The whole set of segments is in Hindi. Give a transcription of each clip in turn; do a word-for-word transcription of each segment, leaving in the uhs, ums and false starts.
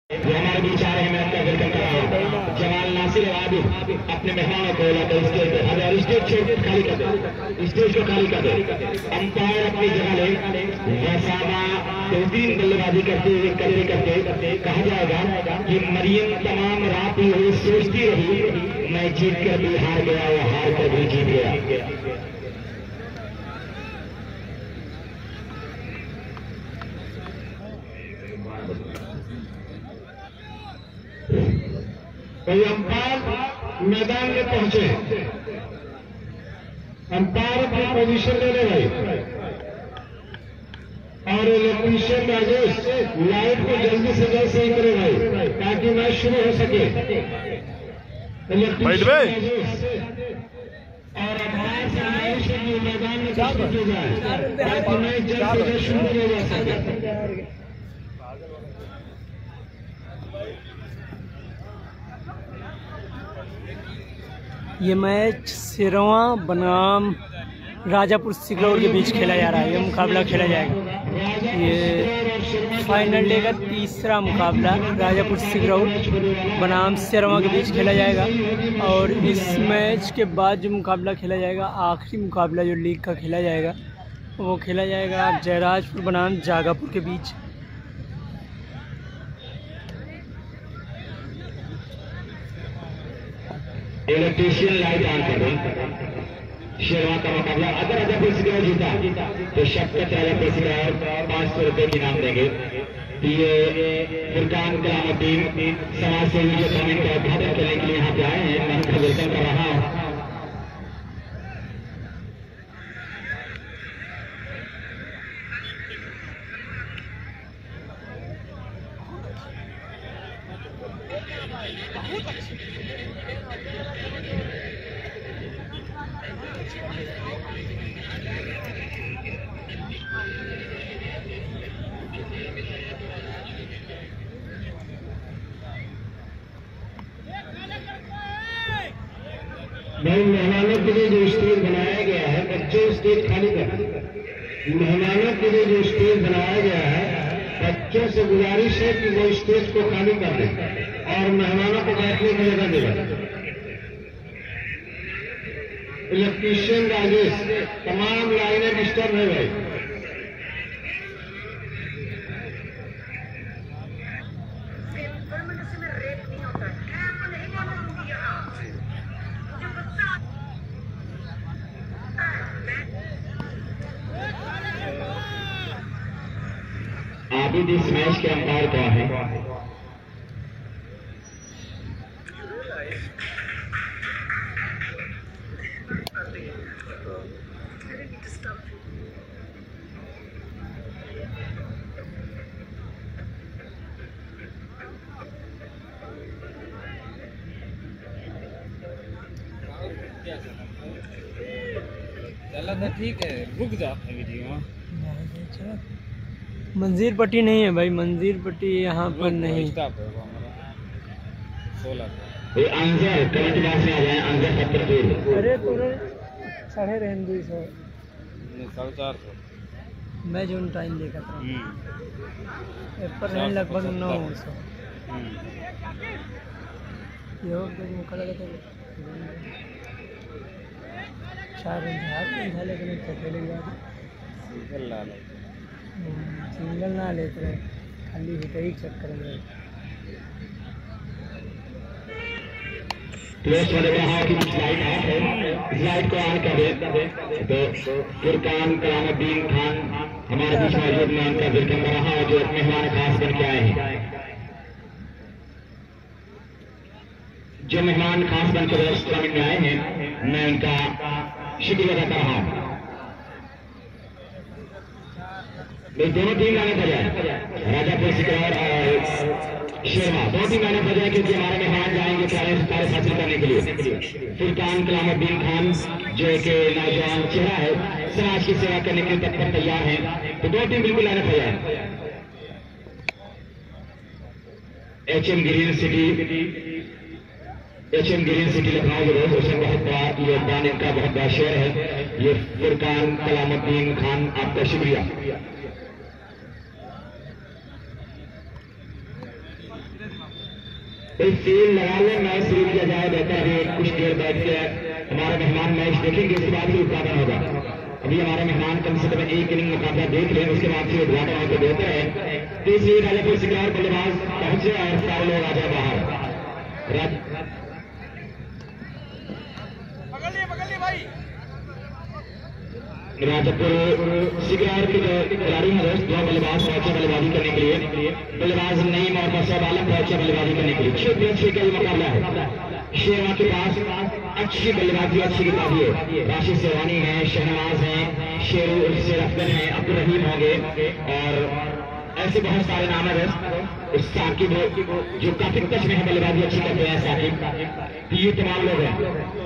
जो हमारे बीच आ रहे हैं, मैं उनका वेलकम कर रहा हूँ। जमाल नासिर आबिद अपने मेहमानों को लाकर स्टेज पे अगर स्टेज छोड़ खाली कर दे, स्टेज को खाली कर दे। अंपायर अपनी जगह ले। वसामा बेहतरीन बल्लेबाजी करते हुए करते करते कहा जाएगा कि मरियम तमाम रात हुई सोचती रही, मैं जीत कर भी हार गया, वो हार कर भी जीत गया। कोई अंपायर मैदान में पहुंचे, अंपायर अपनी पोजीशन ले ले भाई, और इलेक्ट्रीशियन राजेश लाइट को जल्दी से जल्द सही करे भाई, ताकि मैच शुरू हो सके। इलेक्ट्रीशियन राजेश और अंपायर से मैदान में कुछ हो जाए ताकि मैच जल्द से जल्द शुरू किया जा सके। ये मैच सिरवा बनाम राजापुर सिगरौर के बीच खेला जा रहा है। ये मुकाबला खेला जाएगा। ये फाइनल डे का तीसरा मुकाबला राजापुर सिगरौर बनाम सिरवा के बीच खेला जाएगा। और इस मैच के बाद जो मुकाबला खेला जाएगा, आखिरी मुकाबला जो लीग का खेला जाएगा, वो खेला जाएगा जयराजपुर बनाम जागापुर के बीच। इलेक्ट्रीशियन लाइट ऑन कर रहे। शेरवा का मुकाबला अगर राजापुर सिगरौर जीता तो शक्कत राजापुर सिगरौर पाँच सौ रुपए की इनाम देंगे। ये फुरकान कलामुद्दीन समाज सेवी जो टूर्नामेंट का उद्घाटन करने के लिए यहाँ पे आए हैं, मैं उनका वेलकम कर रहा हूँ। भाई मेहमानों के लिए जो स्टेज बनाया गया है, बच्चों स्टेज खाली कर। मेहमानों के लिए जो स्टेज बनाया गया है, बच्चों से गुजारिश है कि वो स्टेज को खाली कर दें और मेहमानों को बैठने की जगह देगा। इलेक्ट्रीशियन राजेश तमाम लाइनें डिस्टर्ब है भाई। आबिद इस मैच के अंपायर कौन है? चलो ठीक है, रुक जा वीडियो। मंजीर पट्टी नहीं है भाई, मंजीर पट्टी यहाँ पर नहीं। अरे पूरे साढ़े रहन दो सौ साढ़े चार सौ मैं जो टाइम देखा था पर रहन लगभग नौ सौ चार सिंगल ना लेते रहे, खाली हिट ही चेक करेंगे। प्लेस वाले कहा कि लाइट ऑफ है, लाइट को ऑन कर दे। तो फुरकान कलामुद्दीन खान हमारे बीच मौजूद में, उनका वेलकम कर रहा है, जो मेहमान खास बन के आए हैं। जो मेहमान खास बन के टूर्नामेंट में आए हैं, मैं उनका शुक्रिया अदा कर रहा हूँ। दोनों टीम लाने पर जाए, राजापुर सिगरौर और शेरवा दो टीम लाने पर जाए, क्योंकि हमारे मेहमान जाएंगे कार्य हासिल करने के लिए। फुरकान कलामुद्दीन खान जो एक नौजवान चेहरा है, समाज की सेवा करने के लिए तत्पर तैयार है, तो दो टीम बिल्कुल लाने पर जाए। H M green city H M green city Lucknow जो रोज उसमें बहुत बड़ा योगदान, इनका बहुत बड़ा शेयर है। ये फुरकान कलामुद्दीन खान, आपका शुक्रिया। कोई सील लगा ले, मैच शुरू किया जाए, बेहतर है कुछ देर बैठ के हमारे मेहमान मैच देखेंगे, इसके बाद ही उद्घाटन होगा। अभी हमारे मेहमान कम से कम एक इनिंग मुकाबला देख लें, उसके बाद फिर उद्घाटन होकर बेहतर है। तो इसलिए राजापुर शिकार बल्लेबाज पहुंचे और सारे लोग आ जाए बाहर। राजापुर शिकार के जो खिलाड़ी हैं दोस्त, दो बल्लेबाज पहुंचे बल्लेबाजी करने के लिए। बल्लेबाज नईम और बसर वाला पहुंचे बल्लेबाजी करने के लिए। छह प्लस छह का ये मुकाबला है। शेरवा के पास अच्छी बल्लेबाजी, अच्छी किताबी है। राशिद सेवानी है, शहनाज है, शेरू शेर अफजल है, अब्दुल रहीम होंगे और ऐसे बहुत सारे नाम है दोस्त। साकिब जो काफी टच में है, बल्लेबाजी अच्छी करते हैं साकिब। ये तमाम लोग हैं।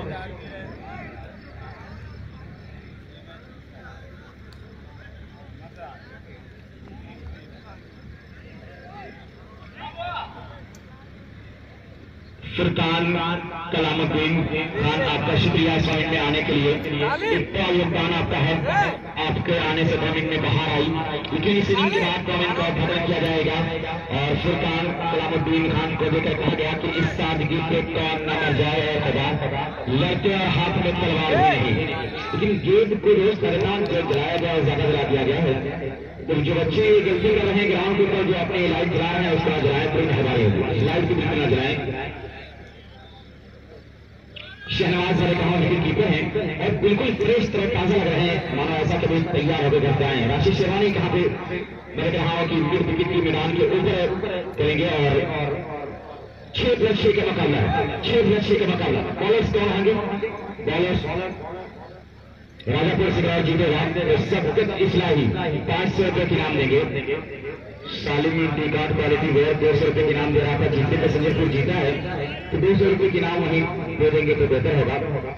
फुरकान कलामुद्दीन खान, आपका शुक्रिया इस मिनट में आने के लिए। इतना योगदान आपका है, आपके आने से दो मिनट में बाहर आई, लेकिन इस इनिंग के बाद कमेंट का उद्घाटन किया जाएगा। और फुरकान कलामुद्दीन खान को देकर कहा गया कि इस सादगी पे कौन न मर जाए है खुदा, लड़ते और हाथ में तलवार भी नहीं। लेकिन गेंद को रोज परिणाम जो जलाया गया ज्यादा जला दिया गया है। तो जो बच्चे गलती कर रहे हैं ग्राउंड के ऊपर, जो अपनी लाइट जला रहे हैं उसका जलाए, कोई मेहरबानी होगी, लाइट की बिल्कुल न जलाएं। शहनाज वाले कहा विकेट कीपर हैं और बिल्कुल फ्रेश तरह ताजा लग रहे हैं, मानो ऐसा कभी तैयार होकर घर आए हैं। राशिद शेरवानी कहाँ पे मैंने कहा कि विकेट विकेट की मैदान के ऊपर करेंगे और छह प्लस छह का मुकाबला है। छह प्लस छह का मुकाबला। बॉलर्स कौन होंगे? बॉलर्स राजापुर शिकार जीतेगा सबकत इस्लाही पांच सौ रुपए के इनाम देंगे। Salim T card quality wear दो सौ रुपए के इनाम दे रहा था, जीतने का संजयपुर जीता है तो दो सौ रुपए के इनाम वहीं दे देंगे तो बेहतर होगा।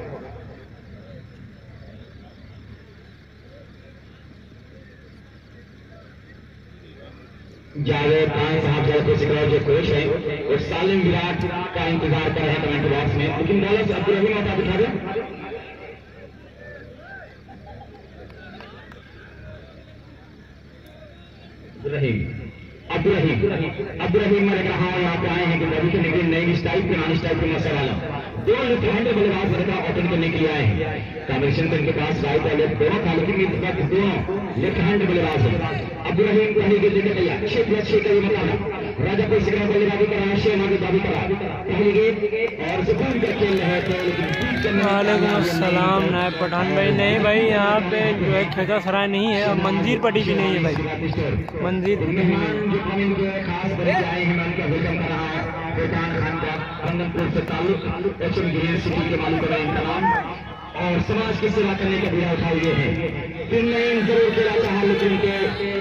जावेद खान साहब जयपुर शिकार जो कोच है वो सालिम विराट का इंतजार कर रहे हैं कमेंट बॉक्स में, लेकिन बॉलर अब्दुल रहीम आप उठा दें। रहीम अब्दुल रहीम अब्दुल रहीम मैं रहा हूँ यहाँ पे आए हैं कि रवि के निकले नई स्टाइल पुरानी स्टाइल के मसला वाला दो लेफ्ट हैंड बल्लेबाज मेरे ओपन करने के लिए आए हैं। कॉम्बिनेशन तो इनके पास राइट और लेफ्ट दोनों था, लेकिन दोनों लेफ्ट हैंड बल्लेबाज है। अब्दुल रहीम को पहली गेंद लेकर तैयार, छह प्लस छह का ये मुकाबला। राजापुर शिकार बल्लेबाजी कर रहा है, शेर आगे दावी करा पहली गेंद और सुकून का खेल रहे थे। वालेकुम अस्सलाम नायब पठान भाई। नहीं भाई यहाँ पे जो है खेता सराय नहीं है और मंदिर पट्टी भी नहीं है भाई, मंदिर पट्टी भी नहीं है। खास बड़े आए हैं, मैं उनका वेलकम कर रहा है। फुरकान खान का बंदनपुर से ताल्लुक, एच एम ग्रीन सिटी के मालिक का इंतजाम और समाज की सेवा करने का बीड़ा उठाए हुए हैं। फिर नहीं जरूर खेला चाहा, लेकिन उनके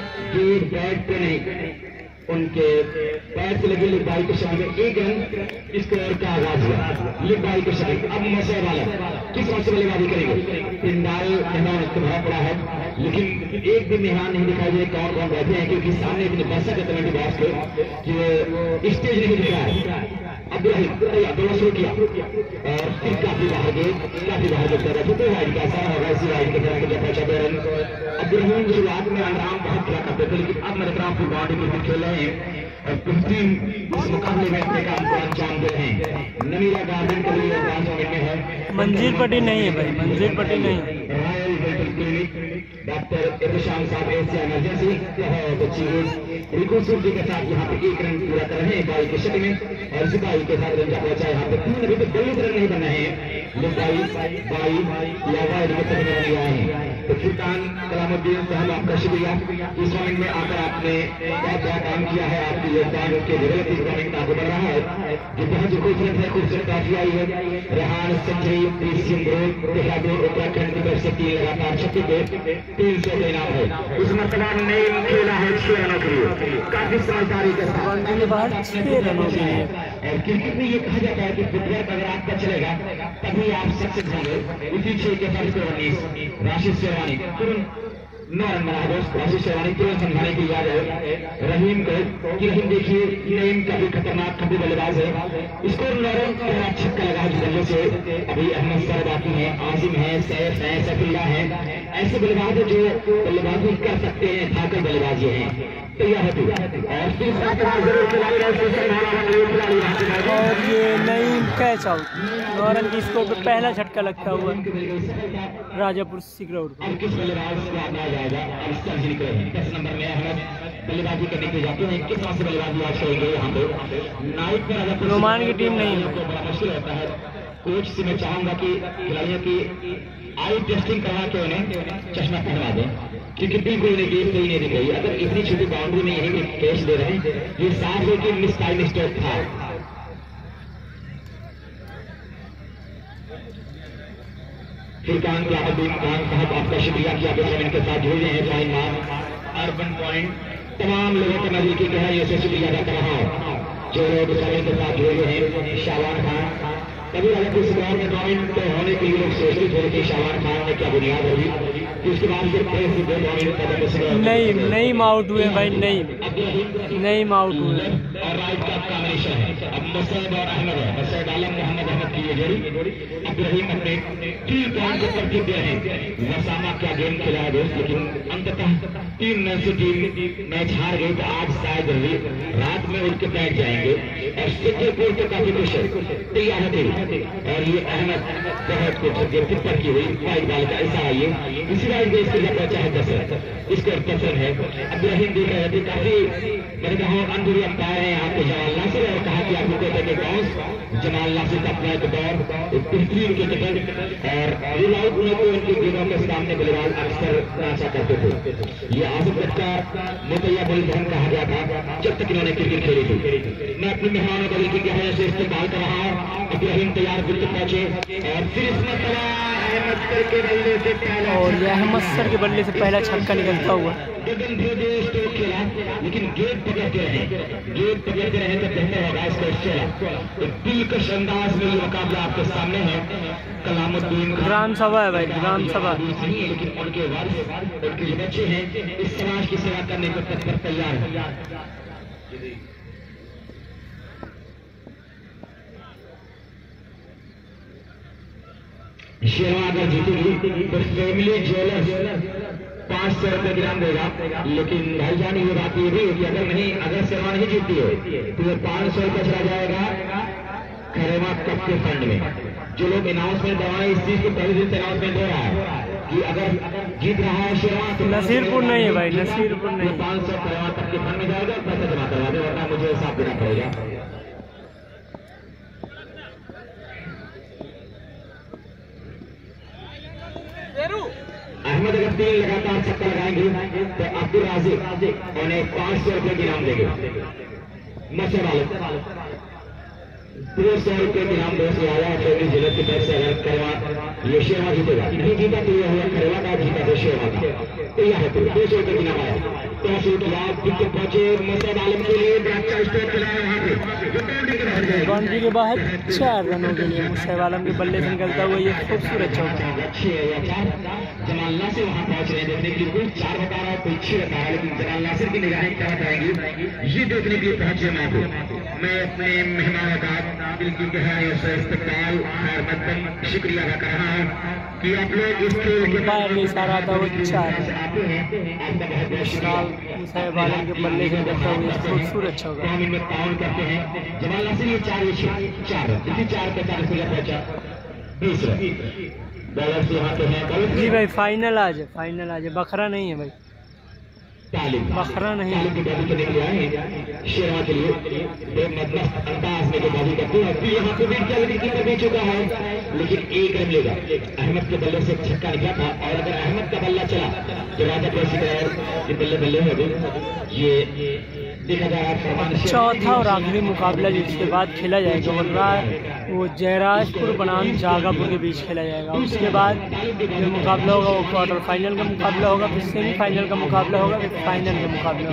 गेट बैट पे नहीं, उनके पैर से लगी लिबाई के शब्द में एक रन स्कोर का आगाज हुआ। लिबाई के शब्द अब मौसम वाला किस मौसम बल्लेबाजी करेंगे? पिंडाल मेहमान इसको भरा पड़ा है, लेकिन एक भी मेहमान नहीं दिखाई दे कौन कौन बैठे हैं, क्योंकि सामने इतने दर्शक है कमेटी बॉक्स के कि स्टेज नहीं दिख रहा है। अब्दुल रहीम दोनों शुरू किया और फिर काफी बाहर गए, काफी बाहर गए तो राइड कैसा होगा, इसी राइड के तरह जब पहुंचा दे रन। अब्दुल रहीम शुरुआत में आराम बहुत खेला करते थे, लेकिन अब मेरे तरफ फुल बाउंड्री क्रिकेट खेल रहे हैं और बेहतरीन इस मुकाबले में अपने काम को अंजाम दे रहे हैं। नमीरा गार्डन के लिए पांच मिनट में है। मंजिल पट्टी नहीं है भाई, मंजिल पट्टी नहीं। Royal dental clinic doctor Irshan साहब ऐसे इमरजेंसी बच्ची रिकू सूर्य के साथ यहाँ पे एक रन पूरा कर रहे हैं बाई के शट में और सिपाही के साथ रंजा पहुंचा। यहाँ पे तीन अभी तक दलित रन नहीं बने हैं, लिबाई बाई या वाइड के तक रन आए हैं। तो फुरकान कलामुद्दीन साहब आपका शुक्रिया, इस टूर्नामेंट में आकर आपने बहुत बड़ा काम किया है, आपके योगदान के बदौलत इस टूर्नामेंट आगे बढ़ रहा है जो बहुत ही खूबसूरत है। खूबसूरत काफी आई है। रेहान सेंचुरी देहरादून उत्तराखंड की तरफ से तीन लगातार छक्के पे तीन सौ का इनाम है। उस मरतबा ने खेला है छह रनों के लिए, काफी समझदारी के साथ छह रनों के लिए। और क्रिकेट में ये कहा जाता है कि फुटबॉल अगर आपका चलेगा तभी आप सक्सेस होंगे। इसी छह के फर्स्ट उन्नीस राशिद शेरवानी तुरंत नौ रन बना दोस्त। राशिद शेरवानी तुरंत समझाने की याद है रहीम को कि रहीम देखिए रहीम काफी खतरनाक खब्बी बल्लेबाज है। इसको नौ रन पहला छक्का लगा है बल्ले से। अभी अहमद सर बाकी है, आजिम है, सैफ है, सफिल्ला है, ऐसे बल्लेबाज जो बल्लेबाजी कर सकते हैं, थाकल बल्लेबाजी है तैयार होती और कैच आउट। नौ रन की स्कोर पे पहला झटका लगता हुआ राजापुर सिकरौर को। अब किस बल्लेबाज को आना जाएगा? अब इसका जिक्र है दस नंबर में अहमद बल्लेबाजी करने के जाते हैं। किस तरह से बल्लेबाजी आज करेंगे यहाँ पे नाइट पर? राजापुर नुमान की टीम नहीं है, बड़ा मुश्किल होता है। कोच से मैं चाहूंगा कि खिलाड़ियों की आई टेस्टिंग करवा के उन्हें चश्मा पहना दें, क्योंकि बिल्कुल उन्हें गेम सही नहीं दिख रही। अगर इतनी छोटी बाउंड्री में यही कैच दे रहे हैं, ये साफ है कि मिस टाइम स्ट्रोक था। फिरकान क्लाउद्दीन खान साहब, आपका शुक्रिया कि आप इनके साथ जुड़े हैं। फाइन मार्क अर्बन पॉइंट तमाम लोगों को मैं दिल की गहराइयों से शुक्रिया अदा कर रहा हूँ जो लोग के साथ जुड़े हैं। शाबान खान, कभी राजापुर सिकरौर में पॉइंट होने के लिए लोग सोचते थे कि शाबान खान ने क्या बुनियाद होगी, उसके बाद फिर से दो पॉइंट नहीं नहीं आउट हुए भाई, नहीं नहीं आउट हुए। और राइट का कॉम्बिनेशन है। अब मसैद और अहमद है, मसैद आलम मोहम्मद अहमद की ये जोड़ी। अब्दुर्रहीम अपने तीन पॉइंट को तरतीब दे रहे हैं। वसामा क्या गेम खेला है दोस्त, लेकिन अंततः तीन रन से टीम मैच हार गई। तो आज शायद रात में उनके बैठ जाएंगे और सिद्धपुर तो काफी खुश है, तैयार है। और ये अहमद बहुत कुछ टिप्पण की हुई वाइट बॉल का ऐसा है, ये इसी बार देश के लिए पहुंचा है दस रन, इसको पसंद है। अब्दुर्रहीम देख रहे थे काफी, मैंने कहा अंदर अंपायर है यहाँ पे जमाल नासिर, और कहा कि आपको कहते हैं बाउंस जमाल नासिर का अपना एक दौर एक बेहतरीन क्रिकेटर और रूल आउट में को उनके गेंदों के सामने बल्लेबाज अक्सर आशा करते थे। ये आसिफ का मुतैया बड़ी बहन कहा गया था जब तक इन्होंने क्रिकेट खेली थी। मैं अपने मेहमानों को लेकर गया है से इस्तेमाल कर रहा हूँ। अब्दुर्रहीम तैयार बिल्कुल पहुंचे और फिर इसमें अहमद सर के बल्ले से पहला और यह अहमद सर के बल्ले से पहला छक्का निकलता हुआ गगन भेदे स्ट्रोक खेला, लेकिन गेंद पकड़ते रहे गेंद पकड़ते रहे तो बेहतर होगा इसको चला। तो दिलकश अंदाज में ये मुकाबला आपके सामने है। कलामुद्दीन ग्राम सभा है भाई, ग्राम सभा नहीं है, लेकिन उनके वारिस उनके जो बच्चे हैं इस समाज की सेवा करने को तत्पर तैयार है। शेरवा अगर जीतेगी तो फैमिली ज्वेलर्स पांच सौ रुपए ग्राम देगा। लेकिन भाई जान ये बात ये भी है कि अगर नहीं अगर शेरवा नहीं जीती है तो ये पांच सौ रुपए चला जाएगा खरेमा कप के फंड में। जो लोग अनाउंसमेंट दवाएं इस चीज के पहले दिन अनाउंसमेंट हो रहा है कि अगर जीत रहा है शेरवा तो नसीरपुर नहीं है भाई, नसीरपुर नहीं। पांच सौ खरेमा कप के फंड में जाएगा, पैसा जमा करवा दे, वरना मुझे हिसाब देना पड़ेगा। अहमद अगर तीन लगातार छक्का लगाएंगे तो अब्दुल राजिक उन्हें पांच सौ रुपए की इनाम देंगे। मशर वाले दो सौ रुपए की इनाम दो सौ आया चौबीस जिले के तरफ से अगर करवा ये शेरवा जीतेगा, नहीं जीता तो यह हुआ करवा का, जीता तो शेरवा का। तो यह है दो सौ रुपए की इनाम आया। तो सौ के बाद विकेट पहुंचे मसद आलम के लिए अच्छा स्ट्रोक खिलाया वहां पे बाउंड्री के बाहर चार रनों के लिए मुसैब आलम के बल्ले से निकलता हुआ ये खूबसूरत चौका। जमाल नासिर वहां पहुंच रहे हैं देखने के लिए। कोई चार बता रहा है कोई छह बता रहा है, लेकिन जमाल नासिर की निगाहें क्या बताएंगी ये देखने के लिए पहुंचे मैं को। मैं अपने मेहमानों का दिल की गहराइयों से इस्तकबाल और मकदम शुक्रिया अदा कर रहा हूँ कि आप लोग इस खेल के बाहर में इशारा था वो चार आते हैं। आपका बहुत बहुत शुक्रिया। मुसैब आलम के बल्ले से निकलता हुआ खूबसूरत चौका। हम इनमें ताउन करते हैं। जमाल नासिर ये चार चार देखिए चार पे चार से पहुंचा बीस रन बॉलर से यहाँ पे है जी भाई। फाइनल आज है, फाइनल आज है, बखरा नहीं है भाई, बखरा नहीं है। शेरवा के लिए मदमस्त अंदाज में जो बाजी करते हैं फिर यहाँ पे बीट क्या भी चुका है, लेकिन एक रन लेगा। अहमद के बल्ले से छक्का निकला था और अगर अहमद का बल्ला चला तो राजापुर सिकरौर ये बल्ले बल्ले है। ये देखा जा रहा है चौथा और आखिरी मुकाबला जिसके बाद खेला जाएगा वह वो जयराजपुर बनाम जागापुर के बीच खेला जाएगा। उसके बाद जो मुकाबला होगा वो क्वार्टर फाइनल का मुकाबला होगा, फिर सेमीफाइनल का मुकाबला होगा, फिर फाइनल का मुकाबला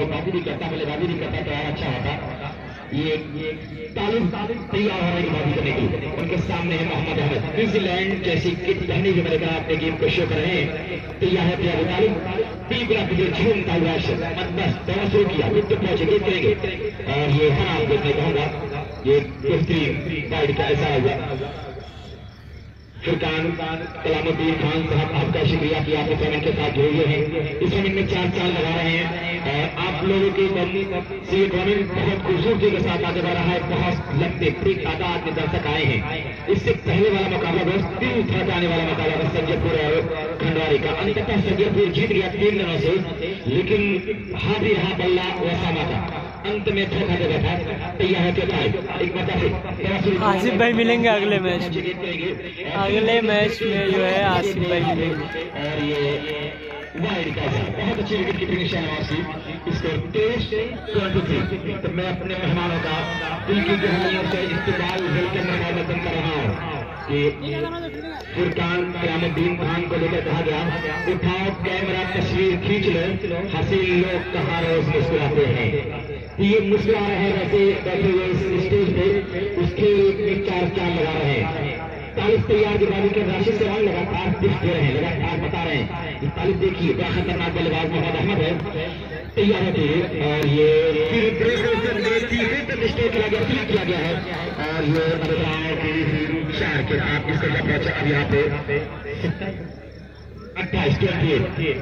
होगा। ये तालीम तैयार हो रही बाजी करने के लिए। उनके सामने है मोहम्मद अहमद, न्यूजीलैंड जैसी किट पहने जो मैंने कहा अपने गेम को शो कर रहे हैं। तैयार है प्यार तालीम बिल्कुल आपको झूमता हुआ बस दोनों शुरू किया तो पहुंचे गेट करेंगे। और ये हाँ आप देखने कहूँगा ये बेहतरीन गाइड का ऐसा हुआ फुरकान कलामुद्दीन खान साहब, आपका शुक्रिया कि आप इस पेमेंट के साथ जुड़े हैं। इस पेमेंट में चार चाल लगा रहे हैं और आप लोगों की से पेमेंट बहुत खूबसूरती के साथ आगे बढ़ रहा है। बहुत लंबे बड़ी तादाद में दर्शक आए हैं। इससे पहले वाला मुकाबला दोस्त तीन उठा आने वाला मुकाबला था संजयपुर और खंडवारी का। अंततः संजयपुर जीत गया तीन रनों से, लेकिन हावी रहा बल्ला वसामा का। अंत में धोखा दे बैठा। तैयार है क्या एक बार आसिफ भाई मिलेंगे अगले मैच अगले मैच में जो है आसिफ भाई मिलेंगे। और ये वाइड का बहुत अच्छी विकेट कीपिंग शहनाज की। इसको तेईस ट्वेंटी थ्री। तो मैं अपने मेहमानों का दिल की गहराइयों से इस्तेमाल वेलकम नवागतन कर रहा हूँ कि फुरकान कलामुद्दीन खान को लेकर कहा गया, उठाओ कैमरा तस्वीर खींच लो, हसीन लोग कहाँ रोज मुस्कुराते हैं। ये मुस्कुरा रहे हैं वैसे बैठे हुए स्टेज पे, उसके एक चार चार लगा रहे हैं। तालीस तैयार दिवाली के राशि से रन लगातार दिख दे रहे हैं, लगातार बता रहे हैं। तालीस देखिए क्या खतरनाक बल्लेबाज मोहम्मद अहमद है। तैयार होते और ये फिर स्टेज किया गया क्लिक किया गया है और ये चार के साथ इसका जब पहुंचा अब यहाँ पे अट्ठाईस ट्वेंटी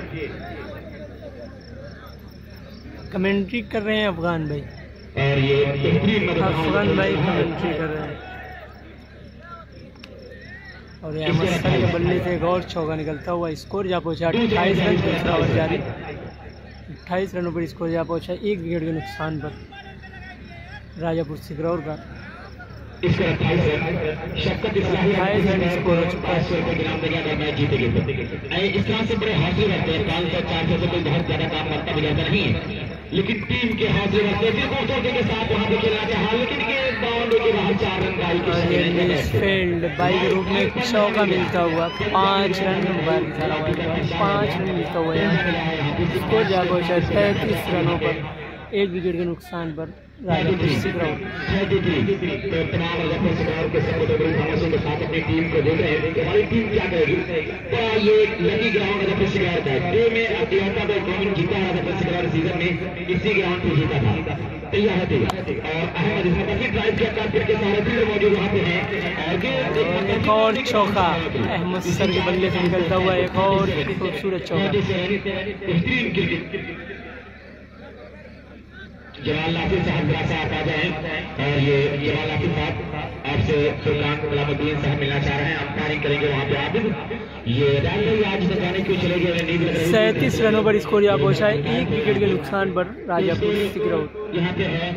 कमेंट्री कर रहे हैं अफगान भाई और ये बेहतरीन अफगान भाई कमेंट्री कर रहे हैं। और ये अहमद सर के बल्ले से एक और चौका निकलता हुआ स्कोर जा पहुंचा अट्ठाईस रन दूसरा ओवर जारी। अट्ठाईस रनों पर स्कोर जा पहुंचा एक विकेट के नुकसान पर राजापुर सिकरौर का। अट्ठाईस रन स्कोर हो चुका है। इस तरह से बड़े हौसले रहते हैं। पाँच सौ चार सौ से कोई बहुत ज्यादा काम करता भी जाता नहीं है, लेकिन टीम के हौसले रहते हैं। फिर के साथ वहाँ पे खेला जाए, लेकिन ये बाउंड्री के बाहर चार रन फील्ड बाई के रूप में चौका मिलता हुआ पाँच रन पाँच रन मिलता हुआ स्कोर जा पहुंचा तैंतीस रनों पर एक विकेट के नुकसान पर राजापुर सिकरौर। तमाम राजापुर सिकरौर के सपोर्टर खामोशी के साथ अपनी टीम को देख रहे हैं कि हमारी टीम क्या करेगी। तो ये लकी ग्राउंड राजापुर सिकरौर का है। में अतिहत्तर का टूर्नामेंट जीता राजापुर सिकरौर सीजन में इसी ग्राउंड पे जीता था। तैयार है और अहमद इसमें काफी ड्राइव किया था, फिर के सारे फील्डर मौजूद वहाँ पे हैं। एक और चौका अहमद सर के बल्ले से निकलता हुआ एक और खूबसूरत चौका। बेहतरीन क्रिकेट जवाल नासिर साहब जरा सा आ जाए और ये जवाल नासिर साहब आपसे फुरकान कलामुद्दीन साहब मिलना चाह रहे हैं। अंपायरिंग करेंगे वहाँ पे आप। ये आज तक जाने क्यों चले गए। सैंतीस रनों पर स्कोर जा पहुंचा है एक विकेट के नुकसान पर राजापुर सिकरौर। यहाँ पे है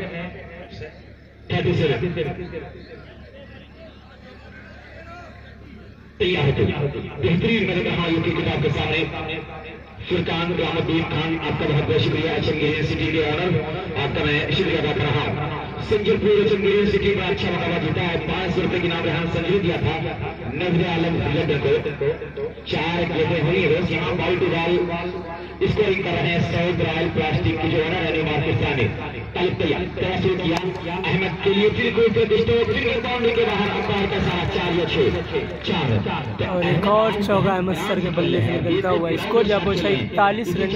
तैयार बेहतरीन मैंने कहा यूपी किताब के सामने फुरकान कलामुद्दीन खान, आपका बहुत बहुत शुक्रिया। चंगेरियन सिटी के ऑनर आपका मैं शुक्रिया अदा कर रहा हूँ। संजयपुर चंगेरियन सिटी में अच्छा मुकाबला जीता है। पांच सौ रुपए की नाम रेहान संजय दिया था नजर आलम को। चार गेंदें हुई रोज यहाँ बॉल टू बॉल स्कोरिंग कर रहे हैं सऊद रॉयल प्लास्टिक की जो ऑनर है मार्केट सामने शुरू किया अहमद के लिए फिर कोई बाउंड्री के बाहर अंपायर का सारा चार या छह चार और एक और चौका अहमद सर के बल्ले से निकलता हुआ स्कोर जा पहुंचा इकतालीस रन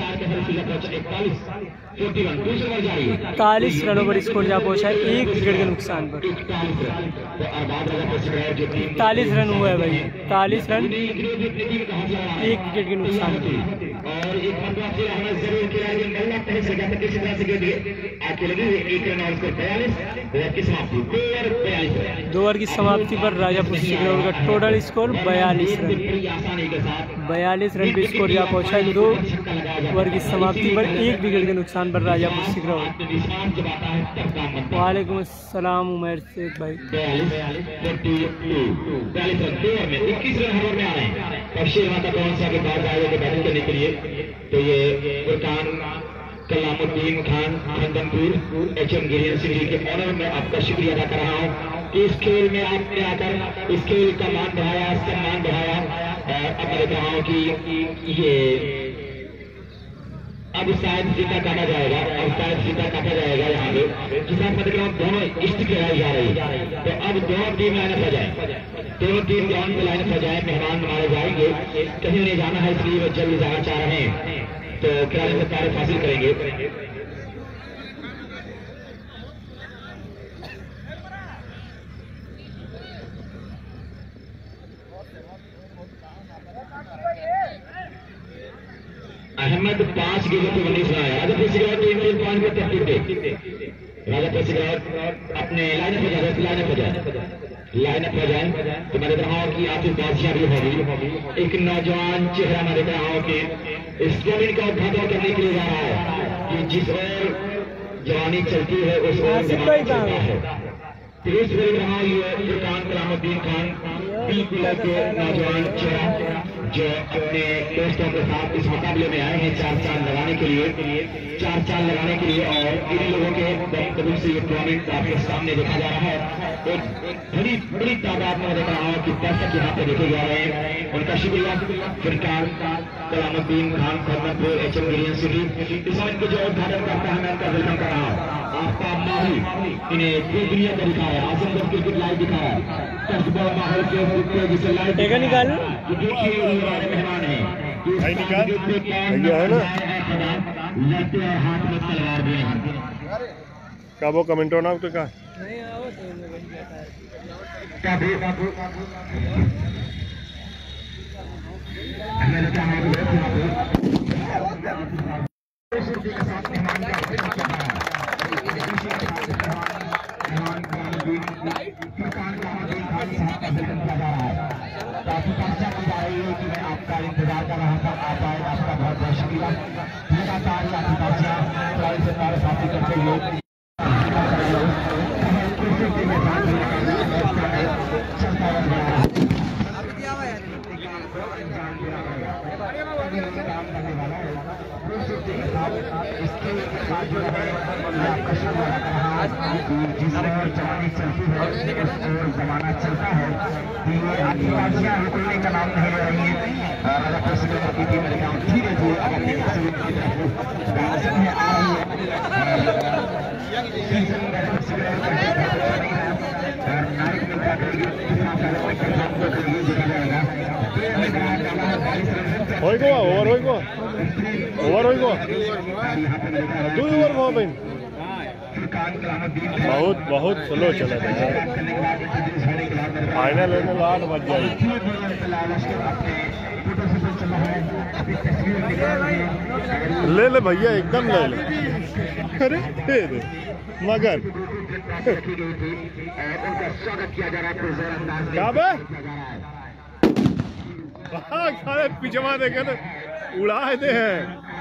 इकतालीस रनों पर स्कोर जा पहुंचा एक विकेट के नुकसान पर। इकतालीस रन हुआ है भाई, इकतालीस रन एक विकेट के नुकसान पर। और एक पंद्रह से अहमद जरूर खेला लेकिन बल्ला पहले से गया किसी तरह से गेंद आके लगी एक रन और उसको बयालीस ओवर की समाप्ति दो ओवर बयालीस दो ओवर की समाप्ति पर राजापुर सिकरौर का टोटल स्कोर बयालीस रन बयालीस रन पे स्कोर जा पहुंचा दो ओवर की समाप्ति पर एक विकेट के नुकसान पर राजापुर सिकरौर। वालेकुम अस्सलाम उमर शेख भाई। इक्कीस रन ओवर में आ रहे हैं और शेरवा का कौन सा के बाद आएगा बैटिंग करने के लिए। तो ये Furqan Kalamuddin Khan Khandanpur H M green city के ऑनर में आपका शुक्रिया अदा कर रहा हूँ कि इस खेल में आपने आकर इस खेल का मान बढ़ाया, सम्मान बढ़ाया। और अब मैं कह रहा हूँ कि ये अब शायद जीता काटा जाएगा और शायद जीता काटा जाएगा यहाँ पे जिसका मतलब दोनों इष्ट खिलाई जा रही है। तो अब दोनों टीम लाइनअप हो जाए, दोनों टीम ग्राउंड में लाइनअप हो जाए। मेहमान मारे जाएंगे, कहीं नहीं जाना है इसलिए वो जल्दी जाना चाह रहे हैं तो खिलाड़ी से तारीफ हासिल करेंगे। अहमद पांच गेंदों पे उन्नीस रन आया। राजापुर सिगरेट टीम तीन पॉइंट पर तरतीब दे। राजापुर सिगरेट अपने लाइनअप हो जाए, लाइनअप हो जाए, लाइनअप हो जाए। तो मैं देख रहा हूँ कि आपकी बादशाह भी होगी। एक नौजवान चेहरा मैं देख रहा हूँ कि स्कोरिंग का उद्घाटन करने के लिए जा रहा है कि जिस ओर जवानी चलती है उस ओर जवानी चलता है। तेज बोल रहा हूँ ये फुरकान कलामुद्दीन खान बिल्कुल के नौजवान चेहरा जो अपने दोस्तों के साथ इस मुकाबले में आए हैं चार चांद लगाने के लिए, चार चांद लगाने के लिए। और इन लोगों के दम से ये टूर्नामेंट आपके सामने देखा जा रहा है। एक बड़ी बड़ी तादाद में देख रहा हूँ कि दर्शक यहाँ पे देखे जा रहे हैं। उनका शुक्रिया Furqan Kalamuddin Khan Kharmatpur H M green city इस समय को जो उद्घाटन करता है मैं उनका वेलकम कर रहा हूँ। आपका माही इन्हें पूरी दुनिया को दिखाया, आजमगढ़ क्रिकेट लाइव दिखाया, कस्बा माहौल के जिसे लाइव निकाल देखिए हमारे मेहमान हैं है ना लेते हैं हाथ में तलवार भी का वो कमेंट होना तो का काफी चर्चा की जा रही है कि मैं आपका इंतजार कर रहा था, आप आए, आपका बहुत बहुत शुक्रिया। लगातार काफी चर्चा से हमारे साथी करते हुए इसके बाद जो है आपका जिस और जमाने चलती है और जमाना चलता है तो ये आपकी बाजियाँ रुकने का नाम नहीं ले रही है। राजापुर सिगरेट की टीम धीरे धीरे अगर की तरफ आ रही होय को ओवर होय को ओवर होय को दो ओवर हो भाई बहुत बहुत स्लो चला था फाइनल में आठ बज जाए। ले ले भैया एकदम ले ले। अरे दे दे मगर क्या बे सारे पिछवा देखे तो उड़ा दे हैं।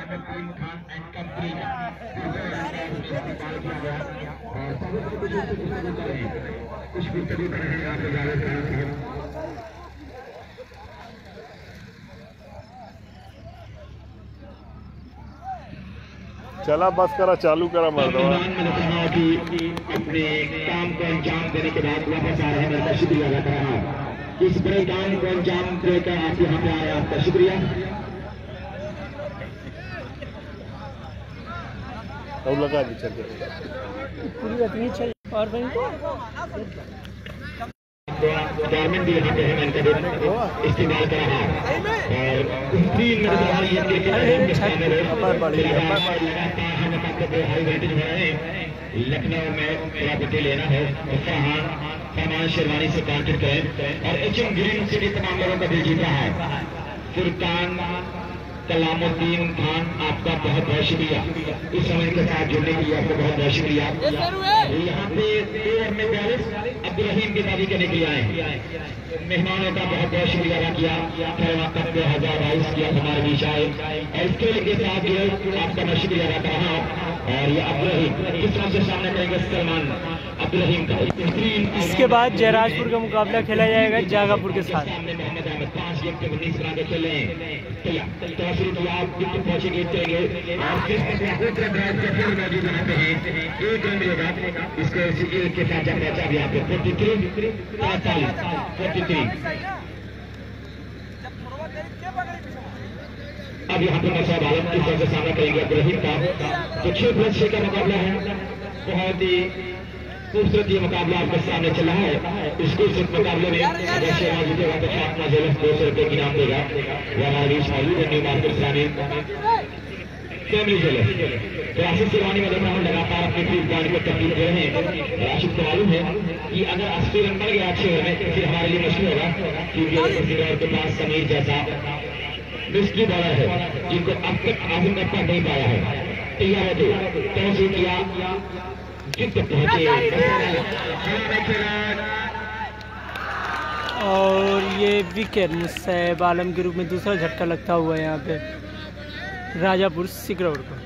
चला बस करा चालू करा मर दो कि अपने काम को अंजाम देने के बाद वापस आ रहे हैं। मैं शुक्रिया अदा कर रहा हूँ इस बड़े काम को अंजाम देकर आप यहाँ पे आए, आपका शुक्रिया। और लगा दी चल पूरी रखनी चाहिए और गवर्नमेंट भी यहाँ पे है मैंने कभी इस्तेमाल कर रहा है और तीन लखनऊ में प्रॉपर्टी लेना है तो फरहान फरमान शेरवानी से कॉन्टेक्ट करें। और एच एम ग्रीन सिटी तमाम लोगों का दिल जीता है। फुरकान कलामुद्दीन खान आपका बहुत बहुत शुक्रिया इस समय के साथ जुड़ने के लिए, आपको बहुत बहुत शुक्रिया। यहाँ पे ओवर में बयालीस अब्दुल रहीम की दादी करने के लिए आए मेहमानों का बहुत बहुत शुक्रिया अदा किया। खैरमा कप दो हजार बाईस की हमारे बीच आए और इसके के साथ जो आपका मैं शुक्रिया अदा कर रहा हूँ। और ये अब्दुल रहीम किस तरह से सामने करेंगे सलमान अब्दुल रहीम का। इसके बाद जयराजपुर का मुकाबला खेला जाएगा जागापुर के साथ। मोहम्मद अहमद पांच गेम के उन्नीस बना के खेले आप पहुंचेंगे मौजूद रहते हैं। एक रन मिलेगा इसको के साथ पहुंचा भी आपको फोर्टी थ्री पैंतालीस फोर्टी थ्री। अब यहाँ पे मशहद आलम किस तरह से सामना करेंगे अब्दुल रहीम का। तो छह प्लस छह का मुकाबला है, बहुत ही खूबसूरत ये मुकाबला आपके सामने चला है। इस खूबसूरत मुकाबले में अगर शेरा जीतेगा तो फातमा जेलस दो सौ रुपए की नाम देगा। वो हमारे बीच मौजूद है न्यू मार्केट सामने फैमिली जेलस। तो राशिद शेरवानी में देखा हूँ लगातार अपनी टीम गाड़ी को तकलीफ दे रहे हैं। राशिद को मालूम है कि अगर अस्सी रन बढ़ गया अच्छे में तो फिर हमारे लिए मुश्किल होगा क्योंकि के पास समीर जैसा मिस्ट्री बॉलर है जिनको अब तक आजम तक पढ़ नहीं पाया है। तैयार होते तहसील किया जित पहुंचे और ये विकेट मुस्तैब आलम के रूप में दूसरा झटका लगता हुआ है यहाँ पे राजापुर सिकरौर को।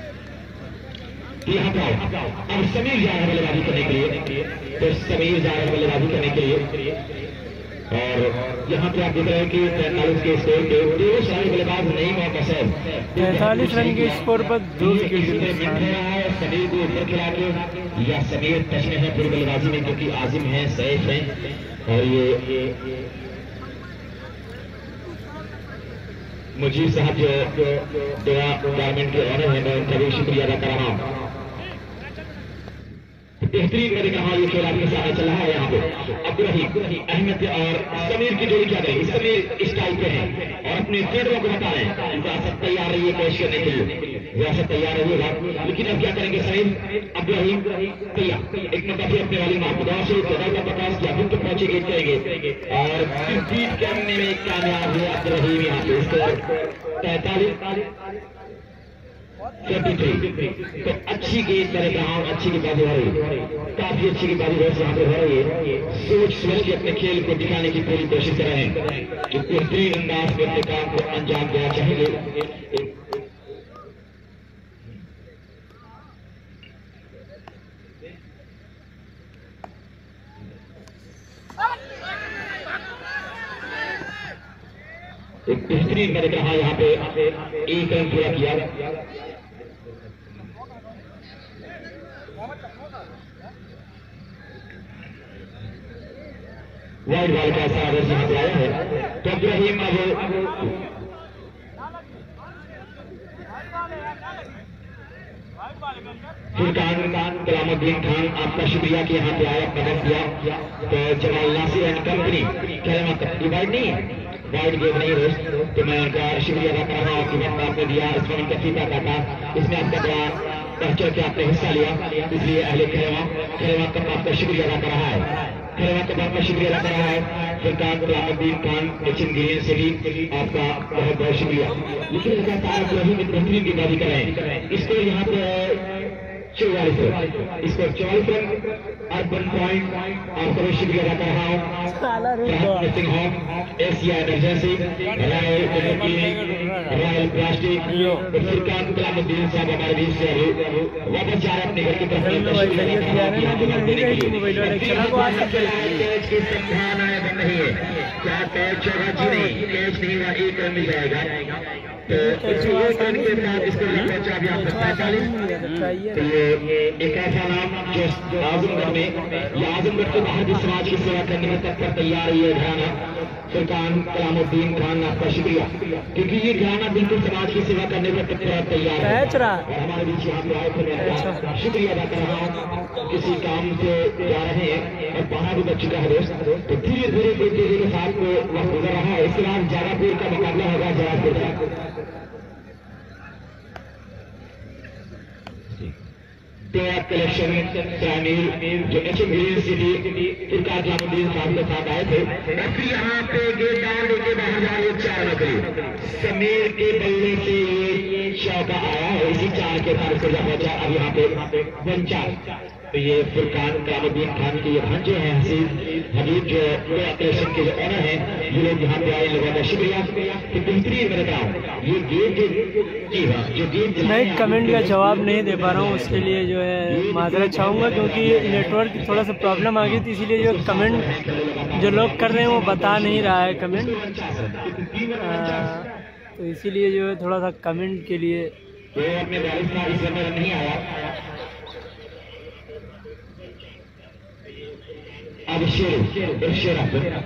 यहाँ पर अब समीर जा रहे हैं बल्लेबाजी करने के लिए, तो समीर जा रहे हैं बल्लेबाजी करने के लिए और यहाँ पे आप देख रहे हैं कि तैंतालीस के स्कोर पे दो सारे बल्लेबाज नहीं मौका है। तैंतालीस रन के स्कोर पर दो विकेट समीर को ऊपर खिला के या समीर टच में है पूरी बल्लेबाजी में क्योंकि आजिम है सैफ है और ये मुजीब साहब जो दया गारमेंट के ऑनर है मैं उनका भी शुक्रिया अदा कर रहा हूँ। बेहतरीन मैंने कहा ये खेल आपके सामने चल रहा है। यहाँ पे अब्दुल रहीम अहमद और समीर की जोड़ी क्या करेगी। समीर इस टाइप पे है और अपने ट्रेडरों को बता रहे हैं रियासत तैयार रही है पेश करने के लिए, रियासत तैयार रहिएगा लेकिन अब क्या करेंगे समीर। अब्दुल रहीम तैयार एक मतलब फिर अपने वाली माँ खुदा से का प्रकाश किया फिर तो पहुंचे गेट करेंगे और बीट करने में कामयाब हुए अब्दुल रहीम। यहाँ पे तैंतालीस तो अच्छी गेंद मैंने कहा अच्छी गेंदबाजी हो रही है, काफी अच्छी गेंदबाजी यहाँ पे हो रही है। सोच समझ के अपने खेल को दिखाने की पूरी कोशिश कर रहे हैं जो बेहतरीन अंदाज में अपने काम को अंजाम देना चाहेंगे। एक बेहतरीन मैंने कहा यहाँ पे एक रन पूरा किया। वाइड बॉल का ऐसा आदेश यहाँ पे आया है तो अब्दुल रहीम अब फुरकान कलामुद्दीन खान आपका शुक्रिया कि यहाँ पे आया मदद किया। तो जमाल नासिर एंड कंपनी कहना कप्ती वाइड नहीं वाइड गेम नहीं रोज तो मैं उनका शुक्रिया अदा कर रहा हूँ कि वक्त आपने दिया इसमें उनका फीता काटा इसमें आपका बड़ा बढ़ के आपने हिस्सा लिया इसलिए अहले खेलवा खेलवा कप आपका शुक्रिया अदा कर रहा है। खेलवा कप आपका शुक्रिया अदा कर रहा है फुरकान कलामुद्दीन खान एचिन गिलियन से भी आपका बहुत बहुत शुक्रिया। लेकिन लगातार वही बेहतरीन गेंदबाजी कर रहे हैं। इसको यहाँ पे चौवालीस रन इसको चौवालीस रन अर्बन पॉइंट आपका भी शुक्रिया अदा कर रहा हूँ। Asia emergency royal royal plastic Furqan Kalamuddin साहब हमारे बीच से वापस जा रहे अपने घर की तरफ की संभावनाएं बन रही है। क्या कैच होगा जी नहीं कैच नहीं हुआ एक रन मिल जाएगा तो एक रन के साथ इसको पहुंचा भी आपको पैंतालीस। तो ये एक ऐसा नाम जो आजमगढ़ में या आजमगढ़ के बाहर भी समाज की सेवा करने में तत्पर तैयार है घराना फुरकान कलामुद्दीन खान आपका शुक्रिया क्योंकि ये घराना बिल्कुल समाज की सेवा करने में तत्पर तैयार है और हमारे बीच यहाँ पे आए थे मैं शुक्रिया अदा कर रहा हूँ। किसी काम से जा रहे हैं और बाहर भी बच चुका है दोस्त तो धीरे धीरे तेजी के साथ वक्त गुजर रहा है। इसके बाद जारापुर का मुकाबला होगा जारापुर का कलेक्शन शामिल जो H M university Furqan Kalamuddin साहब के साथ आए थे। फिर यहाँ पे गेट डाउन के बाहर जा रहे चार नौकरी समीर के बल्ले से ये चौका आया है इसी चार के साथ से पहुंचा अब यहाँ पे वन चार। तो ये फुरकान कलामुद्दीन खान के ये भांजे हैं हसीब हबीब जो कलेक्शन के जो ऑनर हैं ये लोग यहाँ पे आए लोगों का शुक्रिया कि बेहतरीन मैंने कहा ये गेम जो गेम मैं कमेंट का जवाब नहीं दे पा रहा हूँ उसके लिए जो है माजरत चाहूँगा क्योंकि नेटवर्क की थोड़ा सा प्रॉब्लम आ गई थी इसीलिए जो कमेंट जो लोग कर रहे हैं वो बता नहीं रहा है कमेंट तो इसीलिए जो है थोड़ा सा कमेंट के लिए नहीं आया। अब शेर शेर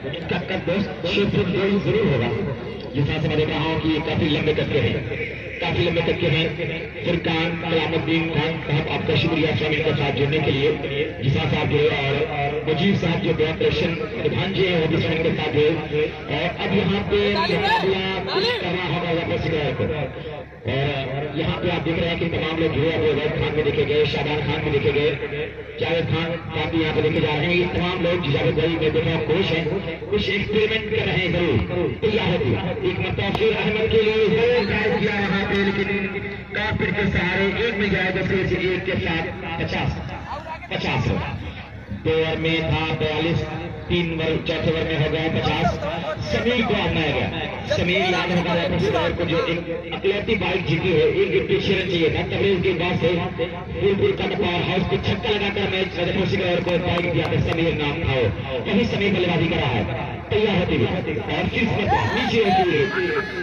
जरूर होगा जिस तरह से मैंने कहा हूँ कि ये काफी लंबे कटके हैं काफी लंबे कटके हैं। फुरकान कलामुद्दीन खान साहब आपका शुक्रिया शामिल का साथ जुड़ने के लिए जिसा साहब जुड़े और मुजीब साहब जो ब्लॉक कलेक्शन भांजे हैं वो भी शामिल के साथ जुड़े और अब यहाँ पे मुकाबला करना होगा वापस को और यहाँ पे आप देख रहे हैं कि तमाम लोग जुड़े हुए वैद खान भी देखे गए, शाहबान खान भी देखे गए, जावेद खान काफी यहाँ पे देखे जा रहे हैं। ये तमाम लोग जावेद भाई में देखा खुश हैं, कुछ एक्सपेरिमेंट कर रहे हैं जरूर। तैयार होती एक मतलब फिर अहमद के लिए ट्राई किया यहाँ पे, लेकिन काफिर के सहारे एक में जाए दस एक के साथ पचास पचास दो ओवर में था बयालीस, तीन वर्ग चौथे वर्ग में हो गया पचास। समीर को आजमाया गया। समीर याद होगा रैपर को जो एक अकलौती बाइक जीती है, एक विकेट पीछे रन चाहिए था, तब उसके बाद से फुलपुर का पावर हाउस को छक्का लगाकर मैच रजपुर सिकरौर को बाइक दिया था। समीर नाम था वो, वही समीर बल्लेबाजी कर रहा है। तैयार होती हुई और फिर नीचे होती हुई